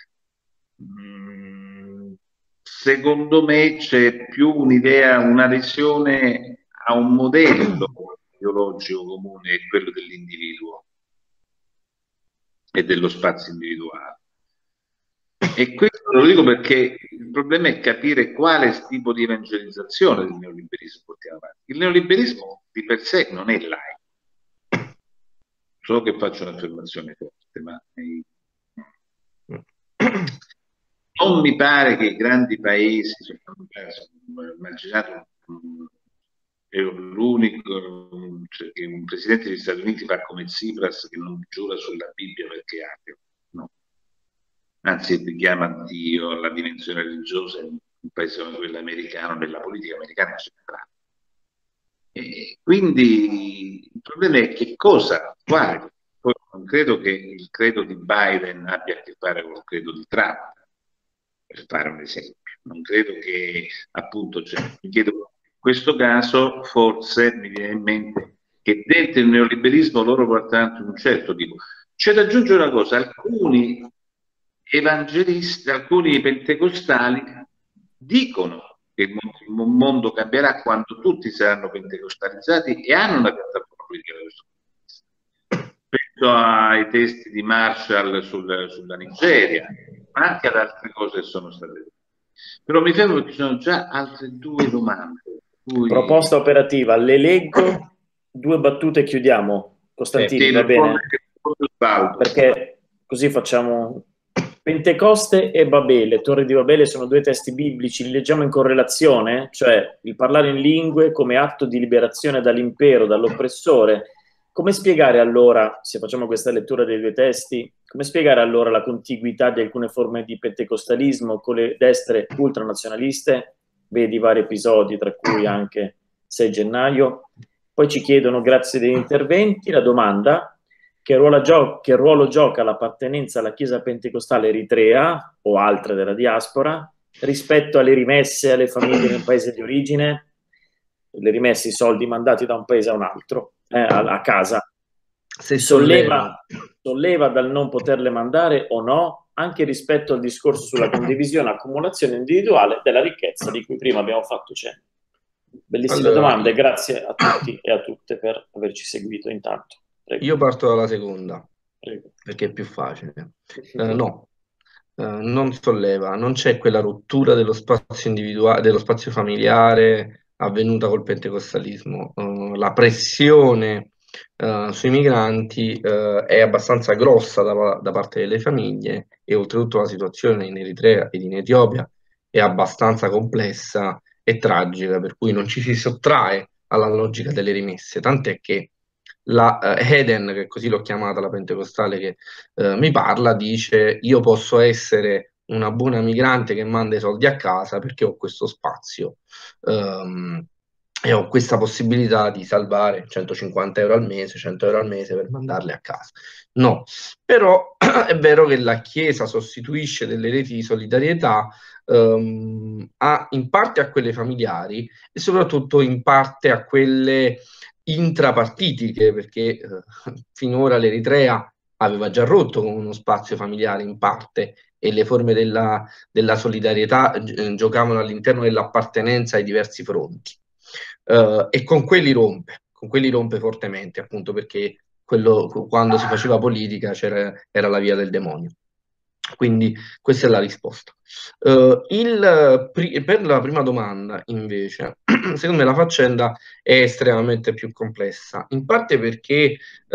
Mm, secondo me c'è più un'idea, una adesione a un modello ideologico comune, è quello dell'individuo e dello spazio individuale. E questo lo dico perché il problema è capire quale tipo di evangelizzazione del neoliberismo portiamo avanti. Il neoliberismo di per sé non è laico, solo che faccio un'affermazione forte, ma non mi pare che i grandi paesi, immaginate è l'unico, cioè, che un presidente degli Stati Uniti fa come Tsipras che non giura sulla Bibbia perché è ateo, no. Anzi richiama Dio alla dimensione religiosa in un paese come quello americano, nella politica americana centrale. E quindi il problema è che cosa, quale, poi non credo che il credo di Biden abbia a che fare con il credo di Trump, per fare un esempio. Non credo che, appunto, cioè, mi chiedo, in questo caso forse mi viene in mente che dentro il neoliberismo loro portano un certo tipo. C'è da aggiungere una cosa, alcuni evangelisti, alcuni pentecostali dicono che il mondo cambierà quando tutti saranno pentecostalizzati e hanno una piattaforma politica da questo punto di vista. Penso ai testi di Marshall sul, sulla Nigeria, ma anche ad altre cose che sono state dette. Però mi fermo perché ci sono già altre due domande. Cui... Proposta operativa, le leggo, due battute e chiudiamo. Costantini, eh, va bene? Baldo. Perché così facciamo... Pentecoste e Babele, Torre di Babele, sono due testi biblici, li leggiamo in correlazione, cioè il parlare in lingue come atto di liberazione dall'impero, dall'oppressore. Come spiegare allora, se facciamo questa lettura dei due testi, come spiegare allora la contiguità di alcune forme di pentecostalismo con le destre ultranazionaliste? Vedi vari episodi, tra cui anche sei gennaio. Poi ci chiedono, grazie degli interventi, la domanda: che ruolo, gio- che ruolo gioca l'appartenenza alla Chiesa pentecostale eritrea o altre della diaspora rispetto alle rimesse alle famiglie nel paese di origine? Le rimesse, i soldi mandati da un paese a un altro, eh, a, a casa. Se solleva, solleva dal non poterle mandare o no, anche rispetto al discorso sulla condivisione e accumulazione individuale della ricchezza di cui prima abbiamo fatto cenno. Bellissime allora, domande, grazie a tutti e a tutte per averci seguito intanto. Prego. Io parto dalla seconda, Prego. perché è più facile. Eh, no, eh, non solleva, non c'è quella rottura dello spazio individuale, dello spazio familiare avvenuta col pentecostalismo. Uh, la pressione uh, sui migranti uh, è abbastanza grossa da, da parte delle famiglie, e oltretutto la situazione in Eritrea ed in Etiopia è abbastanza complessa e tragica, per cui non ci si sottrae alla logica delle rimesse, tant'è che la uh, Eden, che così l'ho chiamata la pentecostale che uh, mi parla, dice: io posso essere una buona migrante che manda i soldi a casa perché ho questo spazio um, e ho questa possibilità di salvare centocinquanta euro al mese, cento euro al mese per mandarle a casa. No, però è vero che la Chiesa sostituisce delle reti di solidarietà um, a, in parte a quelle familiari e soprattutto in parte a quelle intrapartitiche, perché eh, finora l'Eritrea aveva già rotto con uno spazio familiare in parte, e le forme della, della solidarietà eh, giocavano all'interno dell'appartenenza ai diversi fronti. Uh, e con quelli rompe, con quelli rompe fortemente, appunto perché quello, quando si faceva politica c'era, era la via del demonio. Quindi questa è la risposta. Uh, il, pri- per la prima domanda, invece, secondo me la faccenda è estremamente più complessa, in parte perché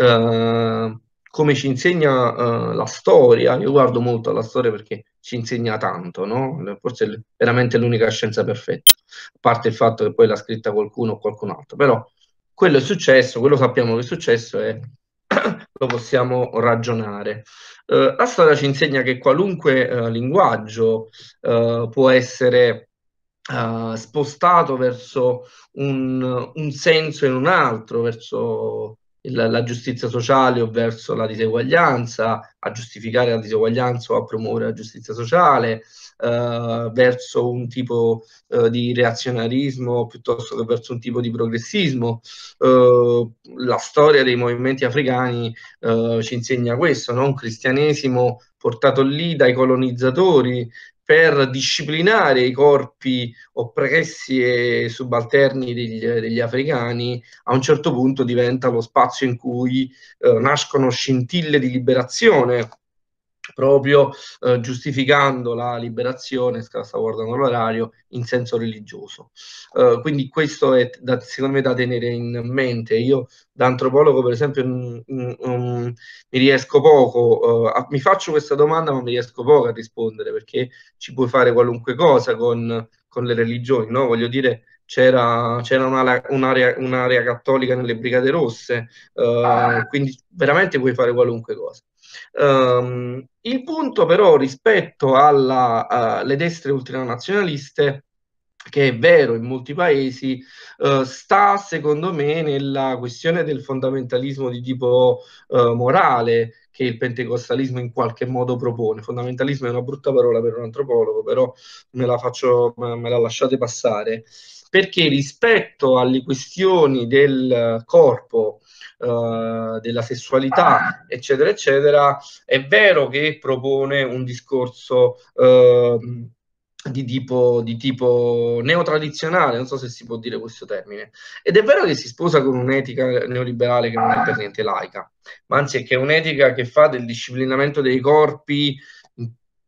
uh, come ci insegna uh, la storia, io guardo molto alla storia perché ci insegna tanto, no? Forse è veramente l'unica scienza perfetta, a parte il fatto che poi l'ha scritta qualcuno o qualcun altro, però quello è successo, quello sappiamo che è successo e lo possiamo ragionare. Uh, la storia ci insegna che qualunque uh, linguaggio uh, può essere uh, spostato verso un, un senso in un altro, verso il, la giustizia sociale o verso la diseguaglianza, a giustificare la diseguaglianza o a promuovere la giustizia sociale, uh, verso un tipo uh, di reazionarismo piuttosto che verso un tipo di progressismo. Uh, la storia dei movimenti africani uh, ci insegna questo, no? Un cristianesimo portato lì dai colonizzatori per disciplinare i corpi oppressi e subalterni degli, degli africani, a un certo punto diventa lo spazio in cui eh, nascono scintille di liberazione, proprio eh, giustificando la liberazione, stavo guardando l'orario, in senso religioso. Uh, quindi questo è da, secondo me da tenere in mente. Io da antropologo, per esempio, m, m, m, mi riesco poco, uh, a, mi faccio questa domanda ma mi riesco poco a rispondere, perché ci puoi fare qualunque cosa con, con le religioni, no? Voglio dire, c'era, c'era una, un'area, un'area cattolica nelle Brigate Rosse, uh, quindi veramente puoi fare qualunque cosa. Um, il punto però rispetto alle destre ultranazionaliste, che è vero in molti paesi, uh, sta secondo me nella questione del fondamentalismo di tipo uh, morale che il pentecostalismo in qualche modo propone. Fondamentalismo è una brutta parola per un antropologo, però me la faccio, me la lasciate passare, perché rispetto alle questioni del corpo, Uh, della sessualità, eccetera, eccetera, è vero che propone un discorso uh, di tipo, di tipo neotradizionale, non so se si può dire questo termine, ed è vero che si sposa con un'etica neoliberale che non è per niente laica, ma anzi è che è un'etica che fa del disciplinamento dei corpi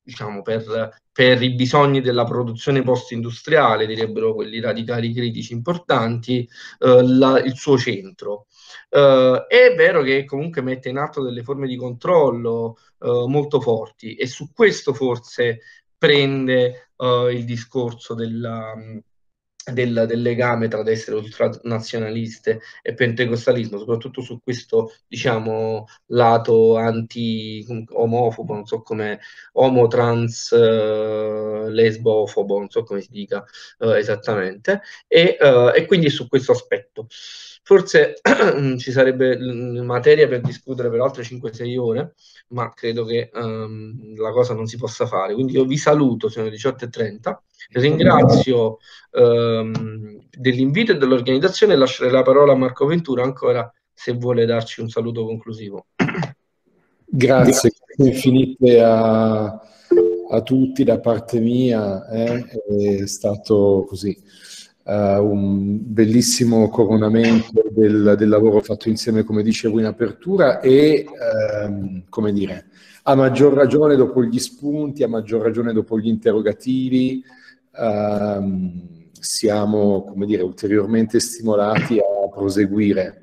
diciamo, per, per i bisogni della produzione post-industriale, direbbero quelli radicali critici importanti, eh, la, il suo centro. Uh, è vero che comunque mette in atto delle forme di controllo uh, molto forti, e su questo forse prende uh, il discorso della, del, del legame tra destre ultranazionaliste e pentecostalismo, soprattutto su questo, diciamo, lato anti-omofobo, non so come, omo, trans, uh, lesbofobo, non so come si dica uh, esattamente, e, uh, e quindi su questo aspetto. Forse ci sarebbe materia per discutere per altre cinque sei ore, ma credo che um, la cosa non si possa fare. Quindi io vi saluto, sono le diciotto e trenta, ringrazio um, dell'invito e dell'organizzazione, e lascerei la parola a Marco Ventura ancora, se vuole darci un saluto conclusivo. Grazie, grazie infinite a, a tutti da parte mia, eh? È stato così. Uh, un bellissimo coronamento del, del lavoro fatto insieme, come dicevo in apertura, e um, come dire, a maggior ragione dopo gli spunti, a maggior ragione dopo gli interrogativi, um, siamo, come dire, ulteriormente stimolati a proseguire.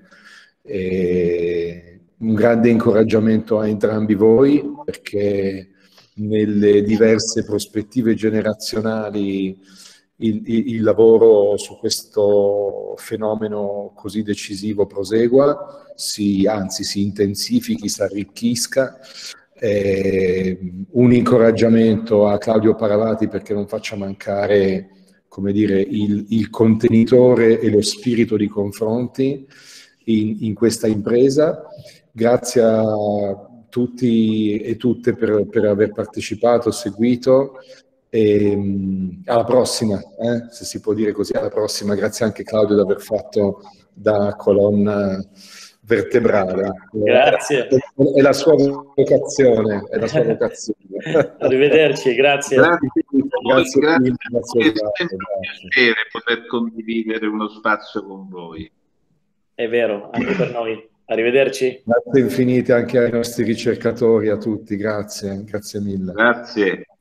E un grande incoraggiamento a entrambi voi, perché nelle diverse prospettive generazionali Il, il, il lavoro su questo fenomeno così decisivo prosegua, si, anzi si intensifichi, si arricchisca. Eh, un incoraggiamento a Claudio Paravati perché non faccia mancare, come dire, il, il contenitore e lo spirito di confronti in, in questa impresa. Grazie a tutti e tutte per, per aver partecipato, seguito. E, um, alla prossima, eh? Se si può dire così, alla prossima. Grazie anche Claudio di aver fatto da colonna vertebrale. Grazie. È, è la sua vocazione, è la sua vocazione. Arrivederci, grazie. Grazie, grazie, grazie, grazie, grazie, è grazie, sempre un piacere poter condividere uno spazio con voi. È vero, anche per noi. Arrivederci. Grazie infinite anche ai nostri ricercatori, a tutti, grazie, grazie mille. Grazie.